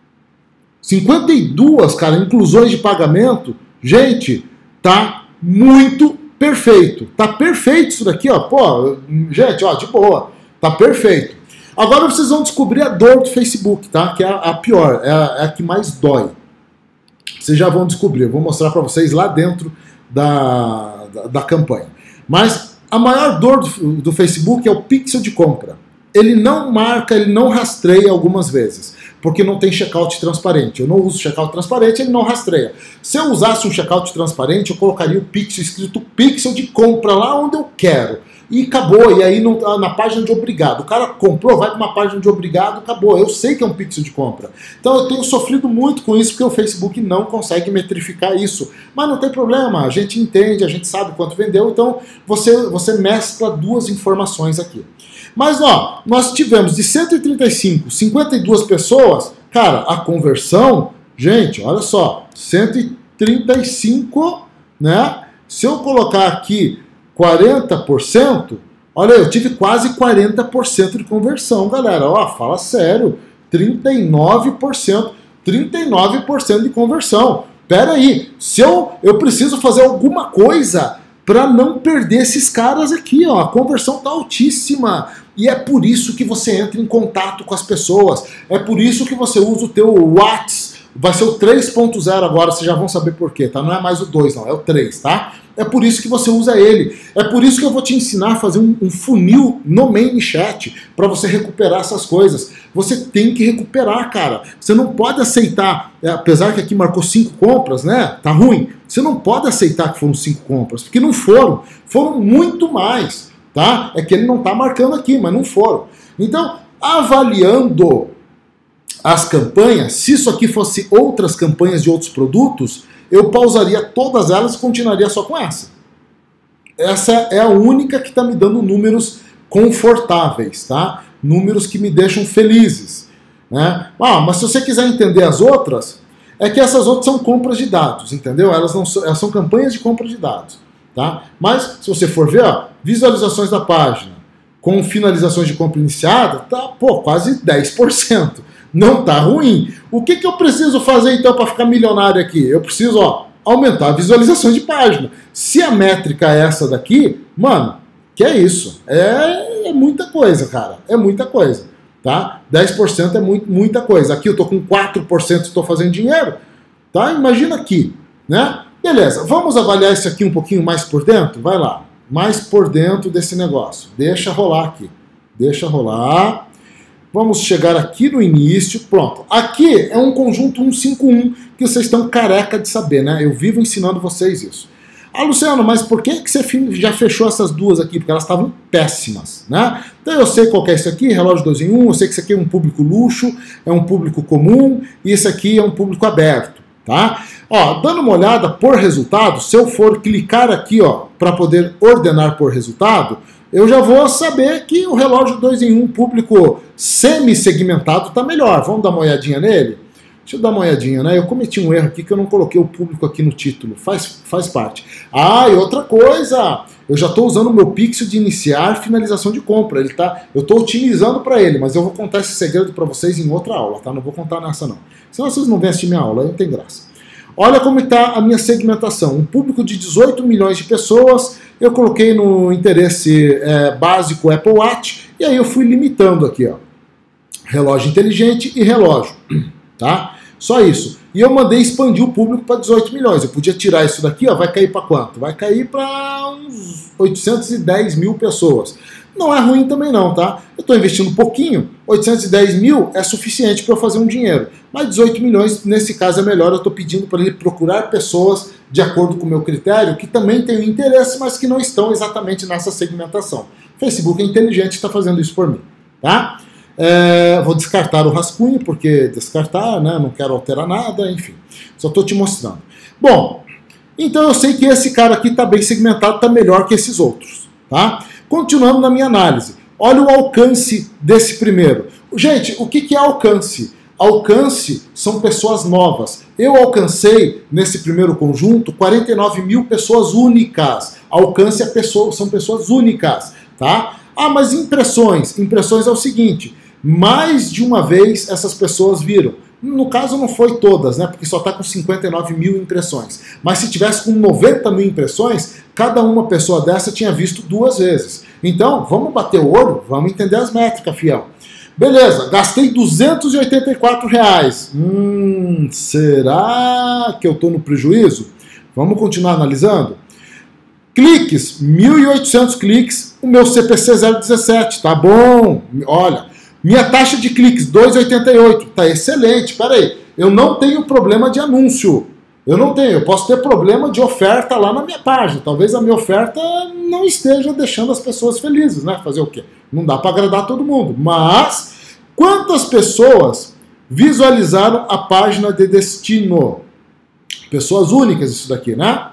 52, cara, inclusões de pagamento, gente, tá muito perfeito. Tá perfeito isso daqui, ó. Pô, gente, ó, de boa, tá perfeito. Agora vocês vão descobrir a dor do Facebook, tá? Que é a pior, é a que mais dói. Vocês já vão descobrir, eu vou mostrar para vocês lá dentro da campanha. Mas a maior dor do Facebook é o pixel de compra. Ele não marca, ele não rastreia algumas vezes, porque não tem checkout transparente. Eu não uso checkout transparente, ele não rastreia. Se eu usasse um checkout transparente, eu colocaria o pixel escrito pixel de compra lá onde eu quero. E acabou, e aí na página de obrigado. O cara comprou, vai para uma página de obrigado, acabou. Eu sei que é um pixel de compra. Então eu tenho sofrido muito com isso, porque o Facebook não consegue metrificar isso. Mas não tem problema, a gente entende, a gente sabe quanto vendeu, então você mescla duas informações aqui. Mas ó, nós tivemos de 135, 52 pessoas, cara, a conversão, gente, olha só, 135, né? Se eu colocar aqui 40%, olha, eu tive quase 40% de conversão, galera. Ó, fala sério, 39% de conversão. Pera aí, se eu preciso fazer alguma coisa para não perder esses caras aqui, ó. A conversão tá altíssima. E é por isso que você entra em contato com as pessoas. É por isso que você usa o teu WhatsApp. Vai ser o 3.0 agora, vocês já vão saber por quê, tá? Não é mais o 2, não, é o 3, tá? É por isso que você usa ele. É por isso que eu vou te ensinar a fazer um funil no ManyChat para você recuperar essas coisas. Você tem que recuperar, cara. Você não pode aceitar, apesar que aqui marcou 5 compras, né? Tá ruim. Você não pode aceitar que foram 5 compras, porque não foram. Foram muito mais, tá? É que ele não tá marcando aqui, mas não foram. Então, avaliando as campanhas, se isso aqui fosse outras campanhas de outros produtos, eu pausaria todas elas e continuaria só com essa. Essa é a única que está me dando números confortáveis, tá? Números que me deixam felizes, né? Ah, mas se você quiser entender as outras, é que essas outras são compras de dados, entendeu? Elas são campanhas de compra de dados, tá? Mas se você for ver, ó, visualizações da página com finalizações de compra iniciada, tá, pô, quase 10%. Não tá ruim. O que eu preciso fazer então para ficar milionário aqui? Eu preciso, ó, aumentar a visualização de página. Se a métrica é essa daqui, mano, que é isso? É muita coisa, cara. É muita coisa, tá? 10% é muita coisa. Aqui eu tô com 4% estou fazendo dinheiro, tá? Imagina aqui, né? Beleza, vamos avaliar isso aqui um pouquinho mais por dentro? Vai lá, mais por dentro desse negócio. Deixa rolar aqui. Deixa rolar. Vamos chegar aqui no início, pronto. Aqui é um conjunto 151 que vocês estão careca de saber, né? Eu vivo ensinando vocês isso. Ah, Luciano, mas por que você já fechou essas duas aqui? Porque elas estavam péssimas, né? Então eu sei qual que é isso aqui, relógio 2 em 1, eu sei que isso aqui é um público luxo, é um público comum, e esse aqui é um público aberto, tá? Ó, dando uma olhada por resultado, se eu for clicar aqui, ó, para poder ordenar por resultado, eu já vou saber que o relógio 2 em 1 público semi-segmentado está melhor. Vamos dar uma olhadinha nele? Deixa eu dar uma olhadinha, né? Eu cometi um erro aqui que eu não coloquei o público aqui no título. Faz parte. Ah, e outra coisa! Eu já estou usando o meu pixel de iniciar finalização de compra. Eu estou otimizando para ele, mas eu vou contar esse segredo para vocês em outra aula, tá? Não vou contar nessa não. Senão vocês não vêm assistir minha aula, aí não tem graça. Olha como está a minha segmentação. Um público de 18 milhões de pessoas, eu coloquei no interesse básico Apple Watch, e aí eu fui limitando aqui, ó. Relógio inteligente e relógio, tá? Só isso. E eu mandei expandir o público para 18 milhões. Eu podia tirar isso daqui, ó, vai cair para quanto? Vai cair para uns 810 mil pessoas. Não é ruim também não, tá? Eu estou investindo um pouquinho, 810 mil é suficiente para eu fazer um dinheiro. Mas 18 milhões, nesse caso, é melhor. Eu estou pedindo para ele procurar pessoas de acordo com o meu critério, que também têm interesse, mas que não estão exatamente nessa segmentação. O Facebook é inteligente e está fazendo isso por mim, tá? Vou descartar o rascunho, porque descartar, né? Não quero alterar nada, enfim. Só estou te mostrando. Bom, então eu sei que esse cara aqui está bem segmentado, está melhor que esses outros, tá? Continuando na minha análise, olha o alcance desse primeiro. Gente, o que é alcance? Alcance são pessoas novas. Eu alcancei, nesse primeiro conjunto, 49 mil pessoas únicas. Alcance são pessoas únicas, tá? Ah, mas impressões. Impressões é o seguinte, mais de uma vez essas pessoas viram. No caso não foi todas, né? Porque só está com 59 mil impressões. Mas se tivesse com 90 mil impressões, cada uma pessoa dessa tinha visto 2 vezes. Então, vamos bater o olho, vamos entender as métricas, fiel. Beleza, gastei R$284. Será que eu estou no prejuízo? Vamos continuar analisando? Cliques, 1.800 cliques, o meu CPC 0,17, tá bom? Olha, minha taxa de cliques 2,88, tá excelente. Pera aí, eu não tenho problema de anúncio. Eu não tenho, eu posso ter problema de oferta lá na minha página. Talvez a minha oferta não esteja deixando as pessoas felizes, né? Fazer o quê? Não dá para agradar todo mundo. Mas quantas pessoas visualizaram a página de destino? Pessoas únicas isso daqui, né?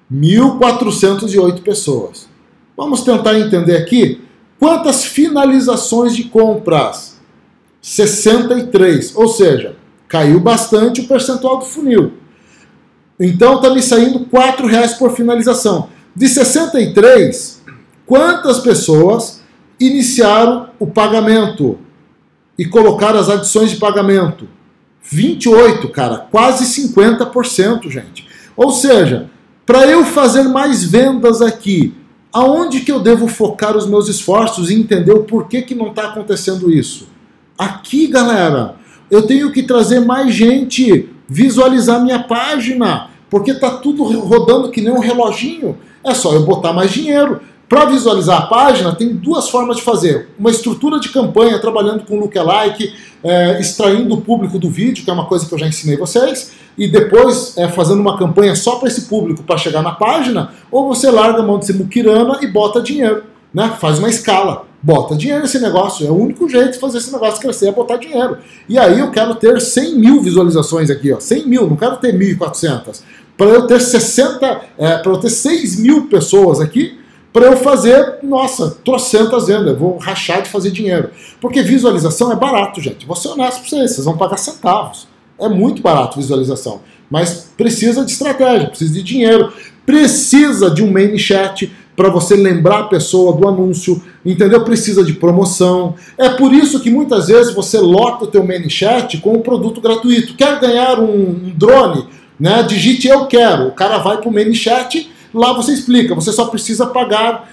1.408 pessoas. Vamos tentar entender aqui quantas finalizações de compras? 63, ou seja, caiu bastante o percentual do funil. Então está me saindo R$4 por finalização. De 63, quantas pessoas iniciaram o pagamento e colocaram as adições de pagamento? 28, cara, quase 50%, gente. Ou seja, para eu fazer mais vendas aqui, aonde que eu devo focar os meus esforços e entender o porquê que não está acontecendo isso? Aqui, galera, eu tenho que trazer mais gente visualizar minha página, porque está tudo rodando que nem um reloginho. É só eu botar mais dinheiro. Para visualizar a página, tem 2 formas de fazer. Uma estrutura de campanha, trabalhando com lookalike, extraindo o público do vídeo, que é uma coisa que eu já ensinei vocês, e depois fazendo uma campanha só para esse público para chegar na página, ou você larga a mão de ser muquirana e bota dinheiro, né? Faz uma escala, bota dinheiro nesse negócio. É o único jeito de fazer esse negócio crescer, é botar dinheiro. E aí eu quero ter 100 mil visualizações aqui, ó, 100 mil, não quero ter 1.400. Para eu ter para eu ter 6 mil pessoas aqui, para eu fazer, nossa, trocentas vendas, eu vou rachar de fazer dinheiro. Porque visualização é barato, gente. Vou ser honesto para vocês vão pagar centavos. É muito barato visualização. Mas precisa de estratégia, precisa de dinheiro, precisa de um main chat para você lembrar a pessoa do anúncio, entendeu? Precisa de promoção. É por isso que muitas vezes você lota o teu main chat com um produto gratuito. Quer ganhar um drone? Né? Digite eu quero. O cara vai para o main chat. Lá você explica, você só precisa pagar.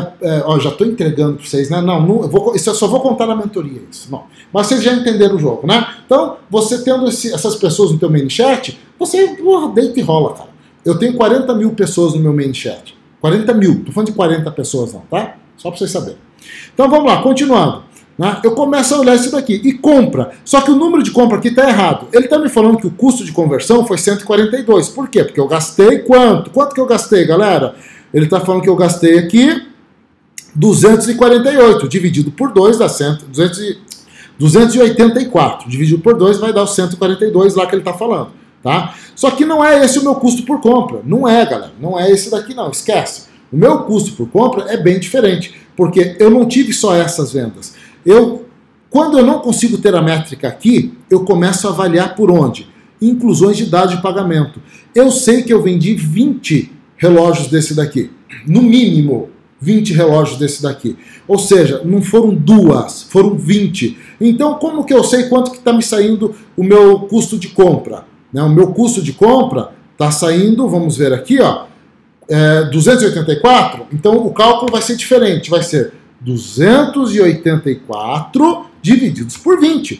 Já estou entregando para vocês, né? Isso eu só vou contar na mentoria. Isso, não. Mas vocês já entenderam o jogo, né? Então, você tendo essas pessoas no teu main chat, você deita e rola, cara. Eu tenho 40 mil pessoas no meu main chat. 40 mil, tô falando de 40 pessoas não, tá? Só para vocês saberem. Então vamos lá, continuando. Né? Eu começo a olhar isso daqui e compra. Só que o número de compra aqui está errado. Ele está me falando que o custo de conversão foi 142. Por quê? Porque eu gastei quanto? Quanto que eu gastei, galera? Ele está falando que eu gastei aqui 248. Dividido por 2 dá 284. Dividido por 2 vai dar os 142 lá que ele está falando. Tá? Só que não é esse o meu custo por compra. Não é, galera. Não é esse daqui não. Esquece. O meu custo por compra é bem diferente. Porque eu não tive só essas vendas. Quando eu não consigo ter a métrica aqui, eu começo a avaliar por onde? Inclusões de dados de pagamento. Eu sei que eu vendi 20 relógios desse daqui. No mínimo, 20 relógios desse daqui. Ou seja, não foram 2, foram 20. Então, como que eu sei quanto que está me saindo o meu custo de compra? né? O meu custo de compra está saindo, vamos ver aqui, ó, 284, então o cálculo vai ser diferente, vai ser 284 divididos por 20,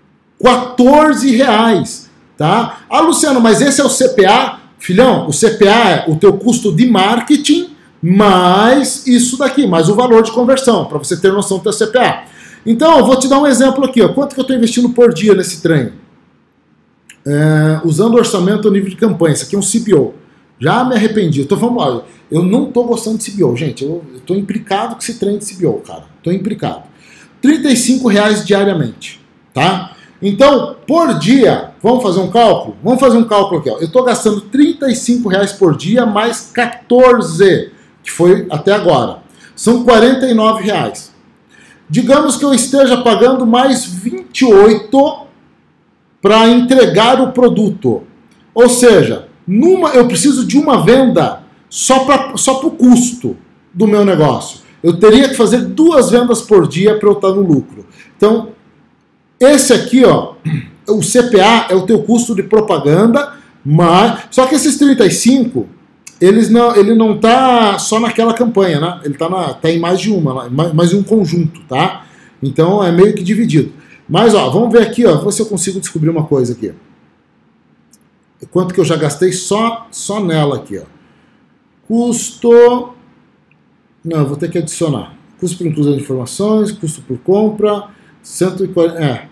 R$14, tá? Ah, Luciano, mas esse é o CPA? Filhão, o CPA é o teu custo de marketing mais isso daqui, mais o valor de conversão, para você ter noção do teu CPA. Então, eu vou te dar um exemplo aqui, ó. Quanto que eu estou investindo por dia nesse trem? Usando o orçamento ao nível de campanha, isso aqui é um CPO. Já me arrependi, eu não estou gostando de CPO, gente, eu estou implicado com esse trem de CPO, cara, estou implicado. R$35 diariamente, tá? Então, por dia, vamos fazer um cálculo? Vamos fazer um cálculo aqui, ó. Eu estou gastando R$35 por dia mais 14, que foi até agora. São R$49. Digamos que eu esteja pagando mais 28 para entregar o produto. Ou seja, eu preciso de uma venda só para o custo do meu negócio. Eu teria que fazer 2 vendas por dia para eu estar no lucro. Então, esse aqui, ó, o CPA é o teu custo de propaganda, mas só que esses 35, ele não tá só naquela campanha, né? Ele tá em mais de uma, mais de um conjunto, tá? Então é meio que dividido. Mas ó, vamos ver aqui, ó, ver se eu consigo descobrir uma coisa aqui. Quanto que eu já gastei só nela aqui, ó. Custo, não, eu vou ter que adicionar. Custo por inclusão de informações, custo por compra, 140,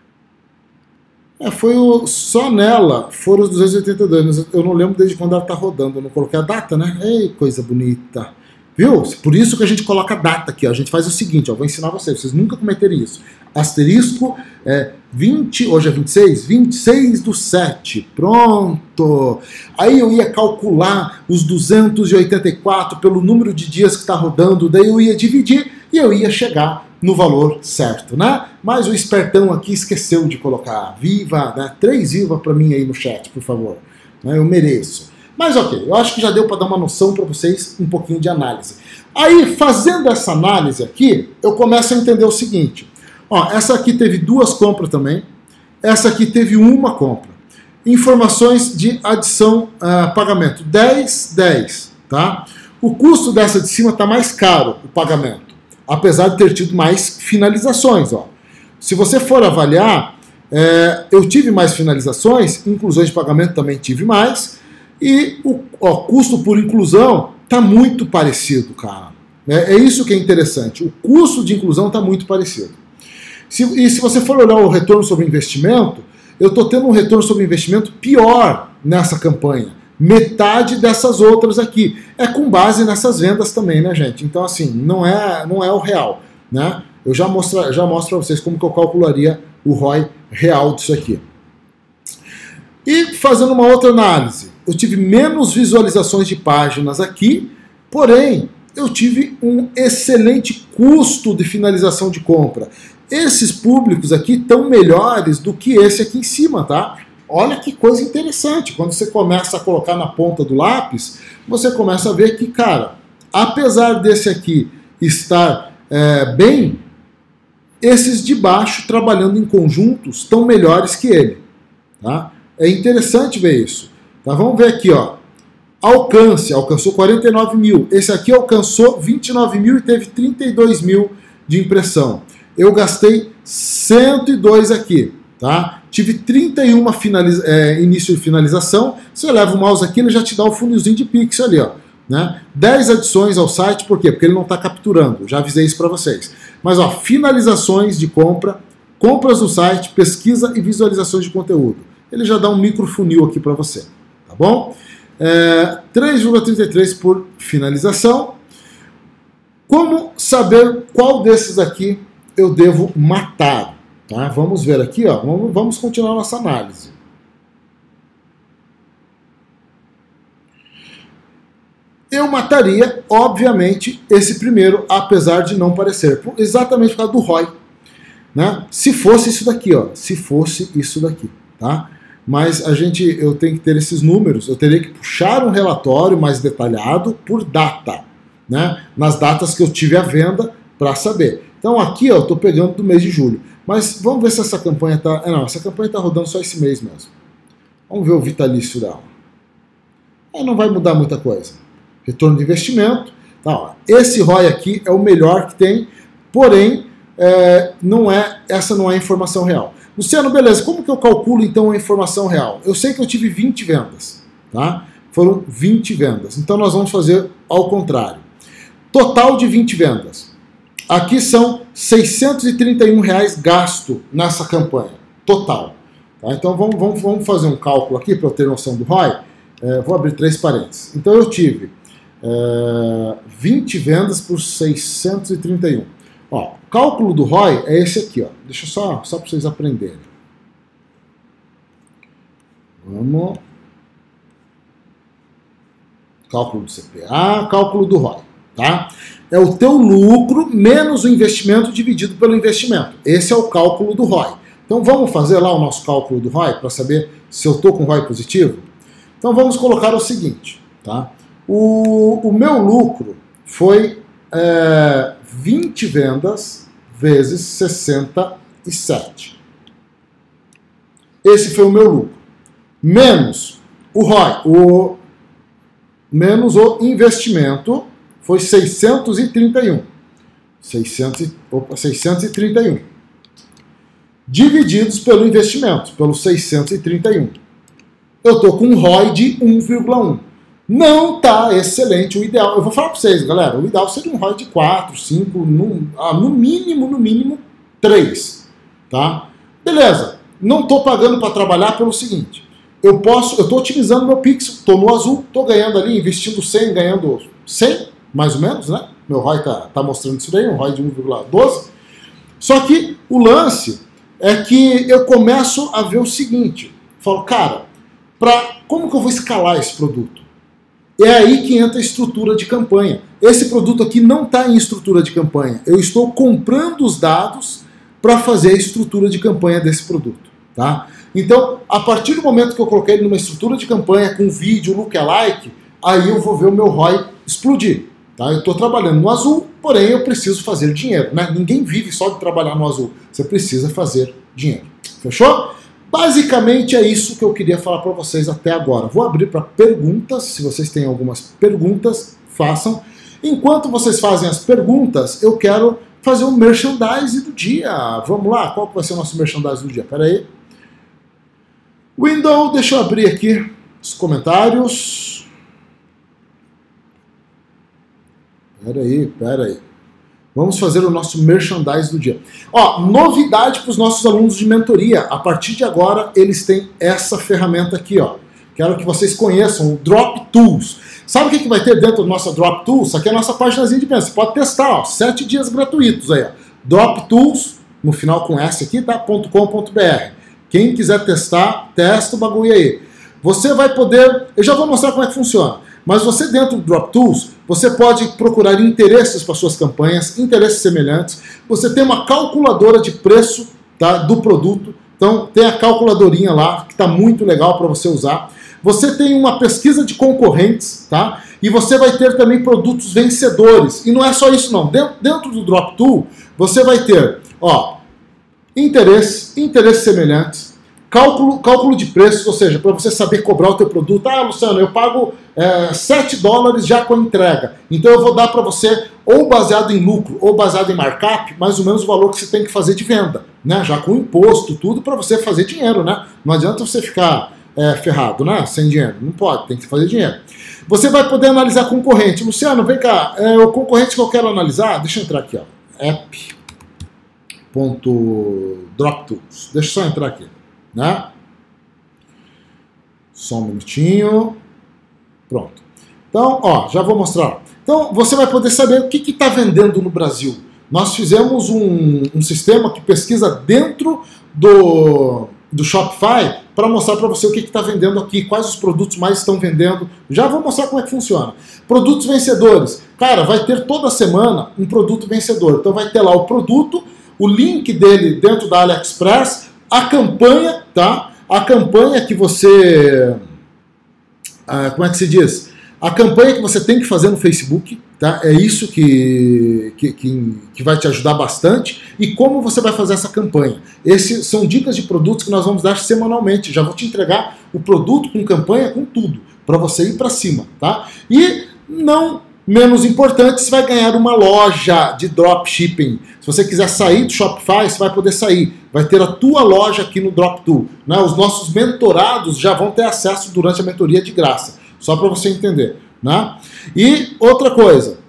só nela foram os 282, mas eu não lembro desde quando ela está rodando, eu não coloquei a data, né? Ei, coisa bonita. Viu? Por isso que a gente coloca a data aqui, ó. A gente faz o seguinte, ó, vou ensinar vocês nunca cometerem isso. Asterisco, 20, hoje é 26/7, pronto. Aí eu ia calcular os 284 pelo número de dias que está rodando, daí eu ia dividir e eu ia chegar no valor certo, né? Mas o espertão aqui esqueceu de colocar viva, né? 3 viva para mim aí no chat, por favor. Eu mereço. Mas ok, eu acho que já deu para dar uma noção para vocês, um pouquinho de análise. Aí, fazendo essa análise aqui, eu começo a entender o seguinte. Ó, essa aqui teve 2 compras também. Essa aqui teve 1 compra. Informações de adição, pagamento. 10, tá? O custo dessa de cima está mais caro, o pagamento. Apesar de ter tido mais finalizações. Ó. Se você for avaliar, eu tive mais finalizações, inclusões de pagamento também tive mais, e o custo por inclusão está muito parecido, cara. É isso que é interessante. O custo de inclusão está muito parecido. E se você for olhar o retorno sobre investimento, eu estou tendo um retorno sobre investimento pior nessa campanha. Metade dessas outras aqui. É com base nessas vendas também, né, gente? Então, assim, não é o real, né? Eu já mostro para vocês como que eu calcularia o ROI real disso aqui. E fazendo uma outra análise, eu tive menos visualizações de páginas aqui, porém, eu tive um excelente custo de finalização de compra. Esses públicos aqui estão melhores do que esse aqui em cima, tá? Olha que coisa interessante, quando você começa a colocar na ponta do lápis, você começa a ver que, cara, apesar desse aqui estar bem, esses de baixo, trabalhando em conjuntos, estão melhores que ele. Tá? É interessante ver isso. Tá? Vamos ver aqui, ó. Alcançou 49 mil. Esse aqui alcançou 29 mil e teve 32 mil de impressão. Eu gastei 102 aqui. Tá? Tive 31 início de finalização. Você leva o mouse aqui, ele já te dá o funilzinho de pixel ali, ó, né? 10 adições ao site, por quê? Porque ele não está capturando, já avisei isso para vocês. Mas ó, finalizações de compra, compras no site, pesquisa e visualizações de conteúdo. Ele já dá um micro funil aqui para você, tá bom? 3,33 por finalização. Como saber qual desses aqui eu devo matar? Tá? Vamos ver aqui, ó. Vamos continuar nossa análise. Eu mataria, obviamente, esse primeiro, apesar de não parecer, exatamente por causa do ROI. Né? Se fosse isso daqui, ó. Se fosse isso daqui, tá? Mas eu tenho que ter esses números, eu teria que puxar um relatório mais detalhado por data, né? Nas datas que eu tive a venda para saber. Então aqui, ó, eu estou pegando do mês de julho. Mas vamos ver se essa campanha está... Não, essa campanha está rodando só esse mês mesmo. Vamos ver o vitalício dela. Não vai mudar muita coisa. Retorno de investimento. Tá, ó. Esse ROI aqui é o melhor que tem, porém, essa não é a informação real. Luciano, beleza, como que eu calculo então a informação real? Eu sei que eu tive 20 vendas, tá? Foram 20 vendas. Então nós vamos fazer ao contrário. Total de 20 vendas. Aqui são R$ 631 gasto nessa campanha. Total. Tá? Então vamos fazer um cálculo aqui para eu ter noção do ROI. Vou abrir 3 parênteses. Então eu tive 20 vendas por 631. Ó, o cálculo do ROI é esse aqui, ó. Deixa só para vocês aprenderem. Vamos. Cálculo do CPA, cálculo do ROI, tá? É o teu lucro menos o investimento dividido pelo investimento. Esse é o cálculo do ROI. Então vamos fazer lá o nosso cálculo do ROI para saber se eu estou com ROI positivo? Então vamos colocar o seguinte, tá? O meu lucro foi 20 vendas vezes 67. Esse foi o meu lucro. Menos o ROI, menos o investimento, foi 631. 631. Divididos pelo investimento, pelos 631. Eu estou com um ROI de 1,1. Não está excelente o ideal. Eu vou falar para vocês, galera, o ideal seria um ROI de 4, 5, no mínimo 3. Tá? Beleza, não estou pagando para trabalhar pelo seguinte. Eu estou otimizando meu pixel, estou no azul, estou ganhando ali, investindo 100, ganhando 100, mais ou menos, né? Meu ROI tá mostrando isso daí, um ROI de 1,12. Só que o lance é que eu começo a ver o seguinte, falo, cara, como que eu vou escalar esse produto? É aí que entra a estrutura de campanha. Esse produto aqui não está em estrutura de campanha. Eu estou comprando os dados para fazer a estrutura de campanha desse produto. Tá? Então, a partir do momento que eu coloquei ele numa estrutura de campanha com vídeo, lookalike, aí eu vou ver o meu ROI explodir. Tá? Eu estou trabalhando no azul, porém eu preciso fazer dinheiro. Né? Ninguém vive só de trabalhar no azul. Você precisa fazer dinheiro. Fechou? Basicamente é isso que eu queria falar para vocês até agora. Vou abrir para perguntas. Se vocês têm algumas perguntas, façam. Enquanto vocês fazem as perguntas, eu quero fazer um merchandise do dia. Vamos lá? Qual que vai ser o nosso merchandise do dia? Espera aí. Windows, deixa eu abrir aqui os comentários. Espera aí. Vamos fazer o nosso merchandise do dia. Ó, novidade para os nossos alunos de mentoria. A partir de agora, eles têm essa ferramenta aqui, ó. Quero que vocês conheçam, o Drop Tools. Sabe o que vai ter dentro do nosso Drop Tools? Isso aqui é a nossa páginazinha de venda. Você pode testar, ó, 7 dias gratuitos aí, ó. Drop Tools, no final com S aqui, tá? .com.br. Quem quiser testar, testa o bagulho aí. Você vai poder... Eu já vou mostrar como é que funciona. Mas você dentro do Drop Tools, você pode procurar interesses para suas campanhas, interesses semelhantes. Você tem uma calculadora de preço, tá, do produto. Então tem a calculadorinha lá, que está muito legal para você usar. Você tem uma pesquisa de concorrentes, tá? E você vai ter também produtos vencedores. E não é só isso não. Dentro do Drop Tool, você vai ter, ó, interesses semelhantes, cálculo de preços, ou seja, para você saber cobrar o teu produto. Ah, Luciano, eu pago $7 já com a entrega. Então eu vou dar para você, ou baseado em lucro, ou baseado em markup, mais ou menos o valor que você tem que fazer de venda, né? Já com imposto, tudo, para você fazer dinheiro, né? Não adianta você ficar ferrado, né? Sem dinheiro. Não pode, tem que fazer dinheiro. Você vai poder analisar concorrente. Luciano, vem cá, o concorrente que eu quero analisar, deixa eu entrar aqui, ó. app.droptools. Deixa eu só entrar aqui. Né? Só um minutinho. Pronto. Então, ó, já vou mostrar. Então, você vai poder saber o que está vendendo no Brasil. Nós fizemos um sistema que pesquisa dentro do Shopify para mostrar para você o que está vendendo aqui, quais os produtos mais estão vendendo. Já vou mostrar como é que funciona. Produtos vencedores. Cara, vai ter toda semana um produto vencedor. Então vai ter lá o produto, o link dele dentro da AliExpress, a campanha, tá? A campanha que você... como é que se diz? A campanha que você tem que fazer no Facebook, tá? É isso que vai te ajudar bastante. E como você vai fazer essa campanha? Essas são dicas de produtos que nós vamos dar semanalmente. Já vou te entregar o produto com campanha, com tudo, para você ir para cima, tá? E não menos importante, você vai ganhar uma loja de dropshipping. Se você quiser sair do Shopify, você vai poder sair. Vai ter a tua loja aqui no Droptool, né? Os nossos mentorados já vão ter acesso durante a mentoria de graça. Só para você entender, né? E outra coisa,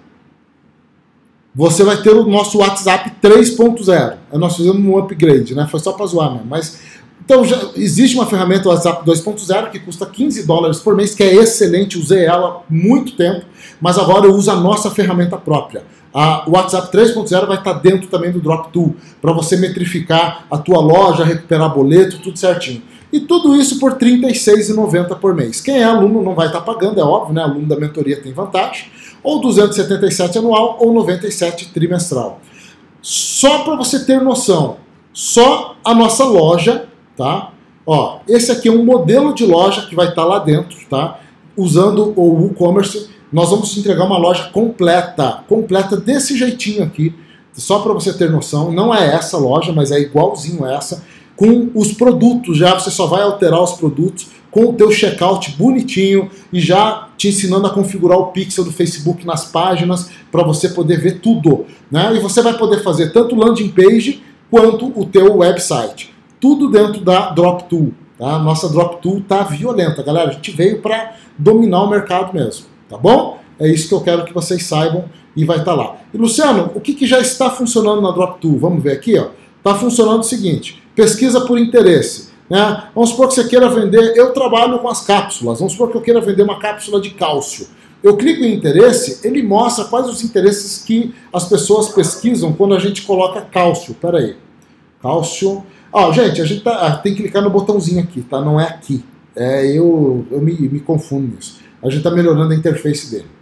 você vai ter o nosso WhatsApp 3.0. Nós fizemos um upgrade, né? Foi só para zoar mesmo, mas... Então, já existe uma ferramenta WhatsApp 2.0 que custa $15 por mês, que é excelente, usei ela há muito tempo, mas agora eu uso a nossa ferramenta própria. O WhatsApp 3.0 vai estar dentro também do Droptool, para você metrificar a tua loja, recuperar boleto, tudo certinho. E tudo isso por R$ 36,90 por mês. Quem é aluno não vai estar pagando, é óbvio, né? Aluno da mentoria tem vantagem. Ou 277 anual ou 97 trimestral. Só para você ter noção, só a nossa loja, tá? Ó, esse aqui é um modelo de loja que vai estar lá dentro, tá? Usando o WooCommerce, nós vamos te entregar uma loja completa desse jeitinho aqui, só para você ter noção. Não é essa loja, mas é igualzinho essa, com os produtos já, você só vai alterar os produtos com o teu checkout bonitinho e já te ensinando a configurar o pixel do Facebook nas páginas para você poder ver tudo, né? E você vai poder fazer tanto landing page quanto o teu website. Tudo dentro da Droptool, tá? Nossa Droptool tá violenta, galera. A gente veio para dominar o mercado mesmo, tá bom? É isso que eu quero que vocês saibam e vai estar lá. E Luciano, o que já está funcionando na Droptool? Vamos ver aqui, ó. Tá funcionando o seguinte: pesquisa por interesse, né? Vamos supor que você queira vender, eu trabalho com as cápsulas, vamos supor que eu queira vender uma cápsula de cálcio. Eu clico em interesse, ele mostra quais os interesses que as pessoas pesquisam quando a gente coloca cálcio. Pera aí, cálcio... gente, a gente tem que clicar no botãozinho aqui, tá? Não é aqui. Eu me confundo nisso. A gente está melhorando a interface dele.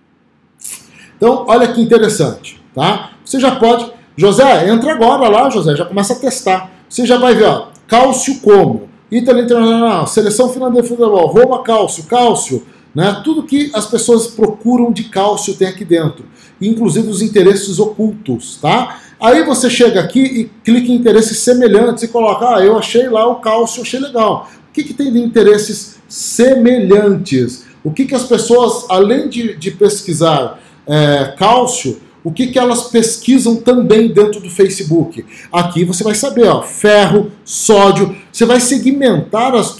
Então, olha que interessante, tá? Você já pode... José, entra agora lá, José, já começa a testar. Você já vai ver, ó, cálcio como? Itália Internacional, Seleção Finlandesa de Futebol, Roma Cálcio, né? Tudo que as pessoas procuram de cálcio tem aqui dentro. Inclusive os interesses ocultos, tá? Aí você chega aqui e clica em interesses semelhantes e coloca, eu achei lá o cálcio, achei legal. O que tem de interesses semelhantes? O que as pessoas, além de pesquisar cálcio, o que elas pesquisam também dentro do Facebook? Aqui você vai saber, ó, ferro, sódio, você vai segmentar as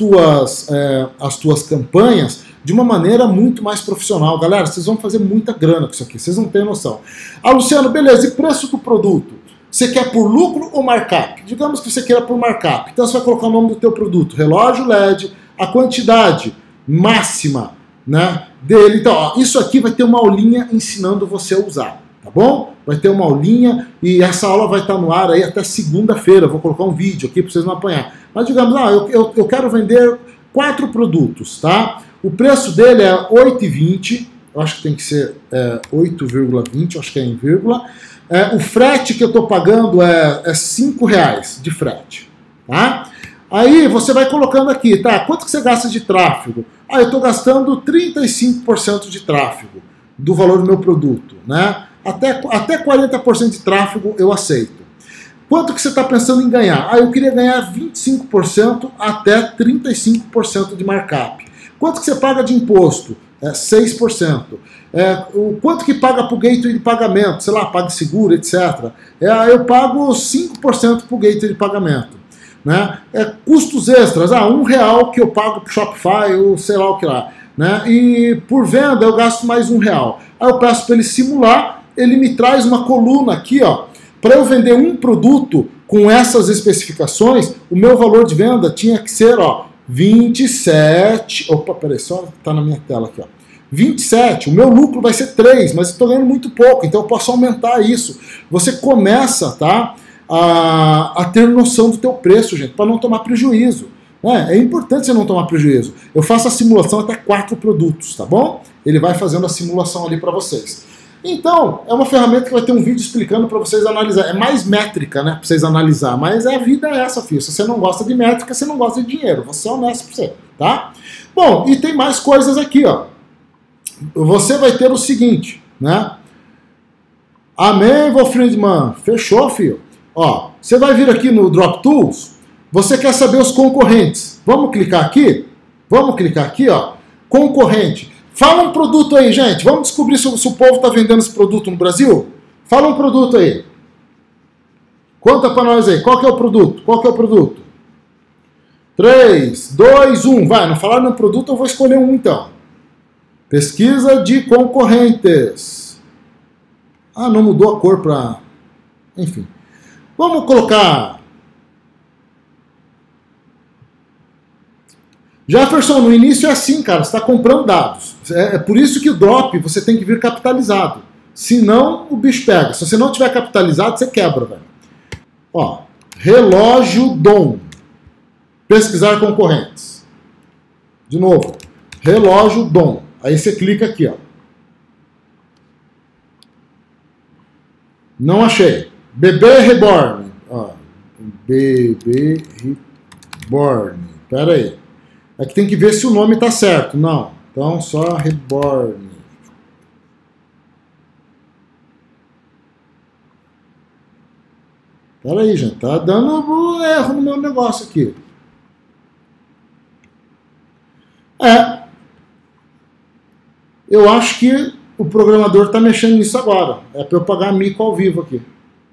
tuas campanhas de uma maneira muito mais profissional. Galera, vocês vão fazer muita grana com isso aqui, vocês não têm noção. Luciano, beleza, e preço do produto? Você quer por lucro ou markup? Digamos que você queira por markup. Então você vai colocar o nome do teu produto, relógio LED, a quantidade máxima, né, dele. Então, ó, isso aqui vai ter uma aulinha ensinando você a usar, tá bom? Vai ter uma aulinha e essa aula vai estar no ar aí até segunda-feira. Vou colocar um vídeo aqui para vocês não apanhar. Mas digamos, eu quero vender 4 produtos, tá? O preço dele é 8,20, eu acho que tem que ser 8,20, acho que é em vírgula. O frete que eu estou pagando é R$5 de frete, tá? Aí você vai colocando aqui, tá? Quanto que você gasta de tráfego? Eu estou gastando 35% de tráfego do valor do meu produto, né? Até 40% de tráfego eu aceito. Quanto que você está pensando em ganhar? Eu queria ganhar 25% até 35% de markup. Quanto que você paga de imposto? 6%. O quanto que paga para o gateway de pagamento? Sei lá, PagSeguro, etc. Eu pago 5% para o gateway de pagamento. Né? Custos extras, R$1 que eu pago para o Shopify, ou sei lá o que lá. Né? E por venda eu gasto mais R$1. Aí eu peço para ele simular, ele me traz uma coluna aqui, ó. Para eu vender um produto com essas especificações, o meu valor de venda tinha que ser, ó, 27... Opa, peraí, só tá na minha tela aqui, ó. 27, o meu lucro vai ser 3, mas eu estou ganhando muito pouco, então eu posso aumentar isso. Você começa, tá, a ter noção do teu preço, gente, para não tomar prejuízo. É importante você não tomar prejuízo. Eu faço a simulação até 4 produtos, tá bom? Ele vai fazendo a simulação ali para vocês. Então, é uma ferramenta que vai ter um vídeo explicando para vocês analisar. É mais métrica, né, para vocês analisar, mas a vida é essa, filho. Se você não gosta de métrica, você não gosta de dinheiro. Vou ser honesto para você, tá? Bom, e tem mais coisas aqui, ó. Você vai ter o seguinte, né? Amém, Wolfriedman. Fechou, filho. Ó, você vai vir aqui no Drop Tools. Você quer saber os concorrentes. Vamos clicar aqui? Vamos clicar aqui, ó. Concorrente. Fala um produto aí, gente. Vamos descobrir se o povo está vendendo esse produto no Brasil? Fala um produto aí. Conta para nós aí. Qual que é o produto? Qual que é o produto? 3, 2, 1. Vai, não falaram no produto, eu vou escolher um então. Pesquisa de concorrentes. Ah, não mudou a cor para... Enfim. Vamos colocar... Jefferson, no início é assim, cara. Você está comprando dados. É por isso que o drop você tem que vir capitalizado. Senão, o bicho pega. Se você não tiver capitalizado, você quebra, velho. Ó, relógio Dom. Pesquisar concorrentes. De novo, relógio Dom. Aí você clica aqui, ó. Não achei. Bebê Reborn. Ó, Bebê Reborn. Pera aí. É que tem que ver se o nome tá certo. Não. Então, só Reborn. Pera aí, gente. Tá dando erro no meu negócio aqui. Eu acho que o programador está mexendo nisso agora. É para eu pagar mico ao vivo aqui.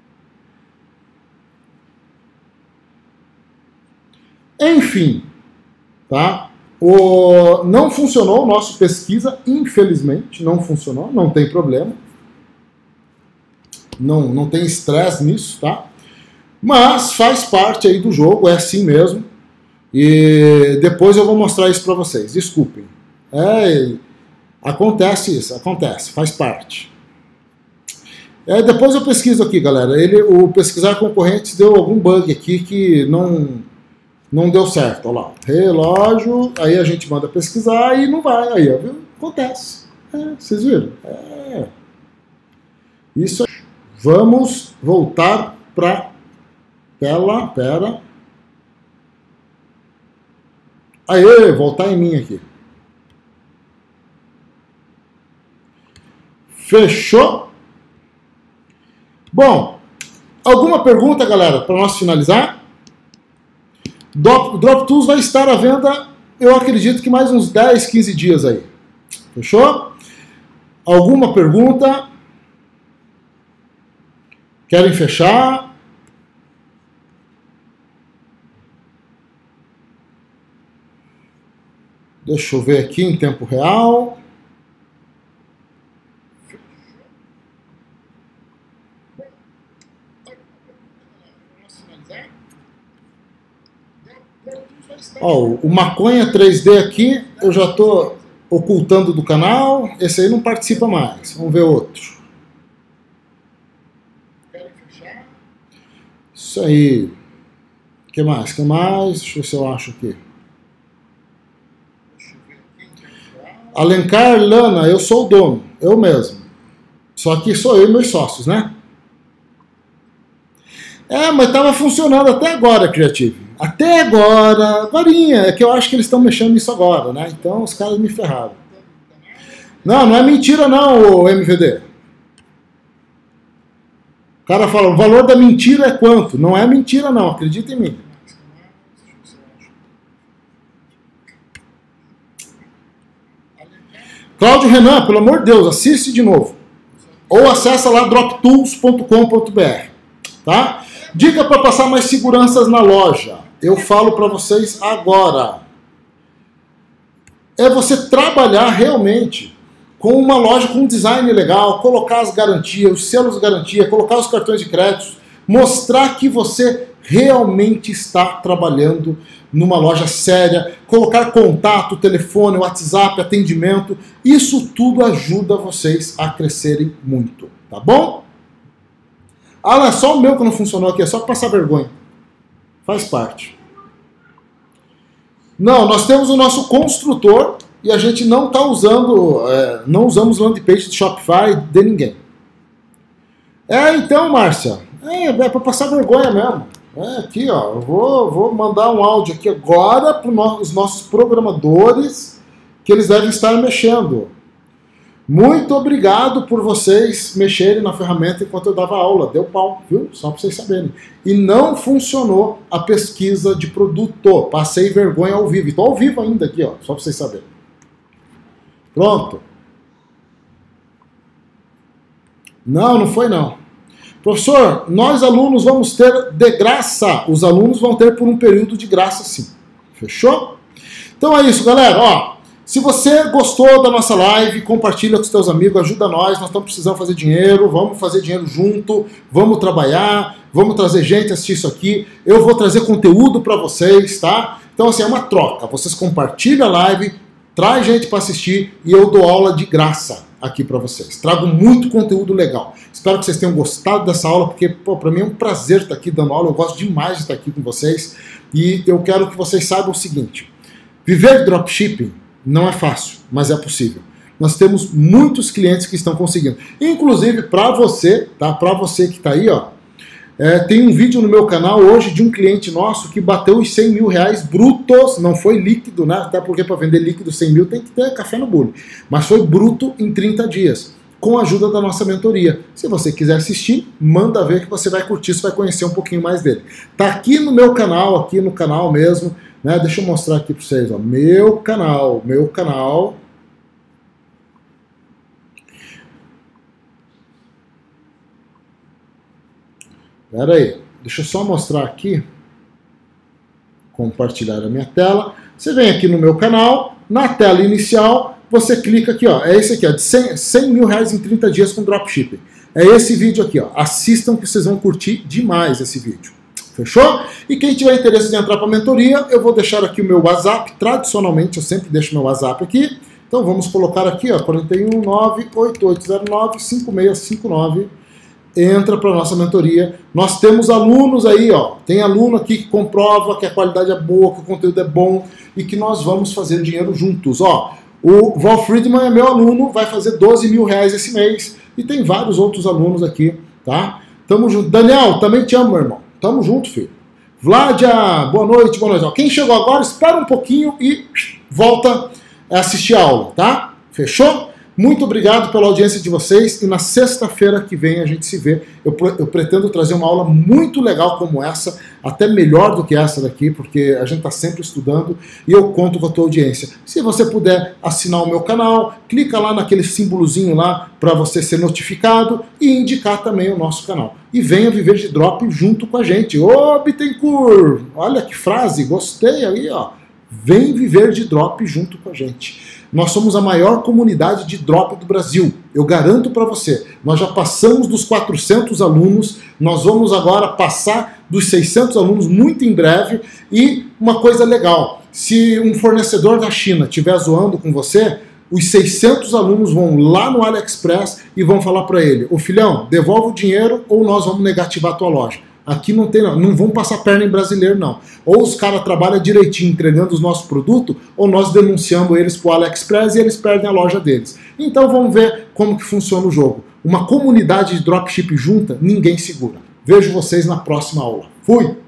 Enfim, tá? Não funcionou o nosso pesquisa, infelizmente. Não funcionou, não tem problema. Não tem estresse nisso, tá? Mas faz parte aí do jogo, é assim mesmo. E depois eu vou mostrar isso para vocês. Desculpem. Acontece isso, acontece, faz parte. Depois eu pesquiso aqui, galera. O pesquisar concorrentes deu algum bug aqui que não deu certo. Olha lá, relógio, aí a gente manda pesquisar e não vai. Aí, ó, viu? Acontece. Vocês viram? Isso. Vamos voltar para tela. Pera. Aê, voltar em mim aqui. Fechou? Bom, alguma pergunta, galera, para nós finalizar? Drop Tools vai estar à venda, eu acredito que mais uns 10, 15 dias aí. Fechou? Alguma pergunta? Querem fechar? Deixa eu ver aqui em tempo real. Ó, o Maconha 3D aqui, eu já estou ocultando do canal. Esse aí não participa mais. Vamos ver outro. Isso aí. O que mais? Que mais? Deixa eu ver se eu acho aqui. Alencar Lana, eu sou o dono. Eu mesmo. Só que sou eu e meus sócios, né? Mas estava funcionando até agora, Creative. Até agora, agorinha, é que eu acho que eles estão mexendo nisso agora, né? Então os caras me ferraram. Não é mentira não, o MVD. O cara fala, o valor da mentira é quanto? Não é mentira não, acredita em mim. Cláudio Renan, pelo amor de Deus, assiste de novo. Ou acessa lá droptools.com.br, tá? Dica para passar mais seguranças na loja. Eu falo para vocês agora. É você trabalhar realmente com uma loja com um design legal, colocar as garantias, os selos de garantia, colocar os cartões de crédito, mostrar que você realmente está trabalhando numa loja séria, colocar contato, telefone, WhatsApp, atendimento. Isso tudo ajuda vocês a crescerem muito, tá bom? Não é só o meu que não funcionou aqui, é só passar vergonha. Faz parte. Não, nós temos o nosso construtor e a gente não está usando, não usamos landing page de Shopify de ninguém. Então, Márcia, é para passar vergonha mesmo. Aqui, ó, eu vou mandar um áudio aqui agora para os nossos programadores que eles devem estar mexendo. Muito obrigado por vocês mexerem na ferramenta enquanto eu dava aula. Deu pau, viu? Só para vocês saberem. E não funcionou a pesquisa de produto. Passei vergonha ao vivo. Estou ao vivo ainda aqui, ó, só para vocês saberem. Pronto. Não foi não. Professor, nós alunos vamos ter de graça. Os alunos vão ter por um período de graça, sim. Fechou? Então é isso, galera. Ó. Se você gostou da nossa live, compartilha com os teus amigos, ajuda nós estamos precisando fazer dinheiro, vamos fazer dinheiro junto, vamos trabalhar, vamos trazer gente a assistir isso aqui, eu vou trazer conteúdo para vocês, tá? Então assim, é uma troca, vocês compartilham a live, traz gente para assistir e eu dou aula de graça aqui para vocês. Trago muito conteúdo legal. Espero que vocês tenham gostado dessa aula, porque para mim é um prazer estar aqui dando aula, eu gosto demais de estar aqui com vocês e eu quero que vocês saibam o seguinte, viver dropshipping não é fácil, mas é possível. Nós temos muitos clientes que estão conseguindo. Inclusive, para você, tá? Para você que está aí, ó, tem um vídeo no meu canal hoje de um cliente nosso que bateu os 100 mil reais brutos, não foi líquido, né? Até porque para vender líquido 100 mil tem que ter café no bule. Mas foi bruto em 30 dias, com a ajuda da nossa mentoria. Se você quiser assistir, manda ver que você vai curtir, você vai conhecer um pouquinho mais dele. Tá aqui no meu canal, aqui no canal mesmo, né? Deixa eu mostrar aqui para vocês, ó, meu canal. Espera aí, deixa eu só mostrar aqui, compartilhar a minha tela. Você vem aqui no meu canal, na tela inicial, você clica aqui, ó, é esse aqui, ó, de 100 mil reais em 30 dias com dropshipping. É esse vídeo aqui, ó, assistam que vocês vão curtir demais esse vídeo. Fechou? E quem tiver interesse em entrar para a mentoria, eu vou deixar aqui o meu WhatsApp. Tradicionalmente, eu sempre deixo meu WhatsApp aqui. Então, vamos colocar aqui, ó, 41988095659. Entra para a nossa mentoria. Nós temos alunos aí, ó. Tem aluno aqui que comprova que a qualidade é boa, que o conteúdo é bom e que nós vamos fazer dinheiro juntos. Ó, o Val Friedman é meu aluno, vai fazer 12 mil reais esse mês. E tem vários outros alunos aqui, tá? Tamo junto. Daniel, também te amo, meu irmão. Tamo junto, filho. Vládia, boa noite, boa noite. Ó, quem chegou agora, espera um pouquinho e volta a assistir a aula, tá? Fechou? Muito obrigado pela audiência de vocês e na sexta-feira que vem a gente se vê. Eu pretendo trazer uma aula muito legal como essa, até melhor do que essa daqui, porque a gente está sempre estudando e eu conto com a tua audiência. Se você puder assinar o meu canal, clica lá naquele símbolozinho lá para você ser notificado e indicar também o nosso canal. E venha viver de drop junto com a gente. Ô, Bittencourt! Olha que frase, gostei aí, ó. Vem viver de drop junto com a gente. Nós somos a maior comunidade de drop do Brasil. Eu garanto para você, nós já passamos dos 400 alunos, nós vamos agora passar dos 600 alunos muito em breve. E uma coisa legal, se um fornecedor da China estiver zoando com você, os 600 alunos vão lá no AliExpress e vão falar para ele, ô filhão, devolve o dinheiro ou nós vamos negativar a tua loja. Aqui não tem, não vão passar perna em brasileiro, não. Ou os caras trabalham direitinho entregando os nossos produtos, ou nós denunciamos eles para o AliExpress e eles perdem a loja deles. Então vamos ver como que funciona o jogo. Uma comunidade de dropship junta, ninguém segura. Vejo vocês na próxima aula. Fui!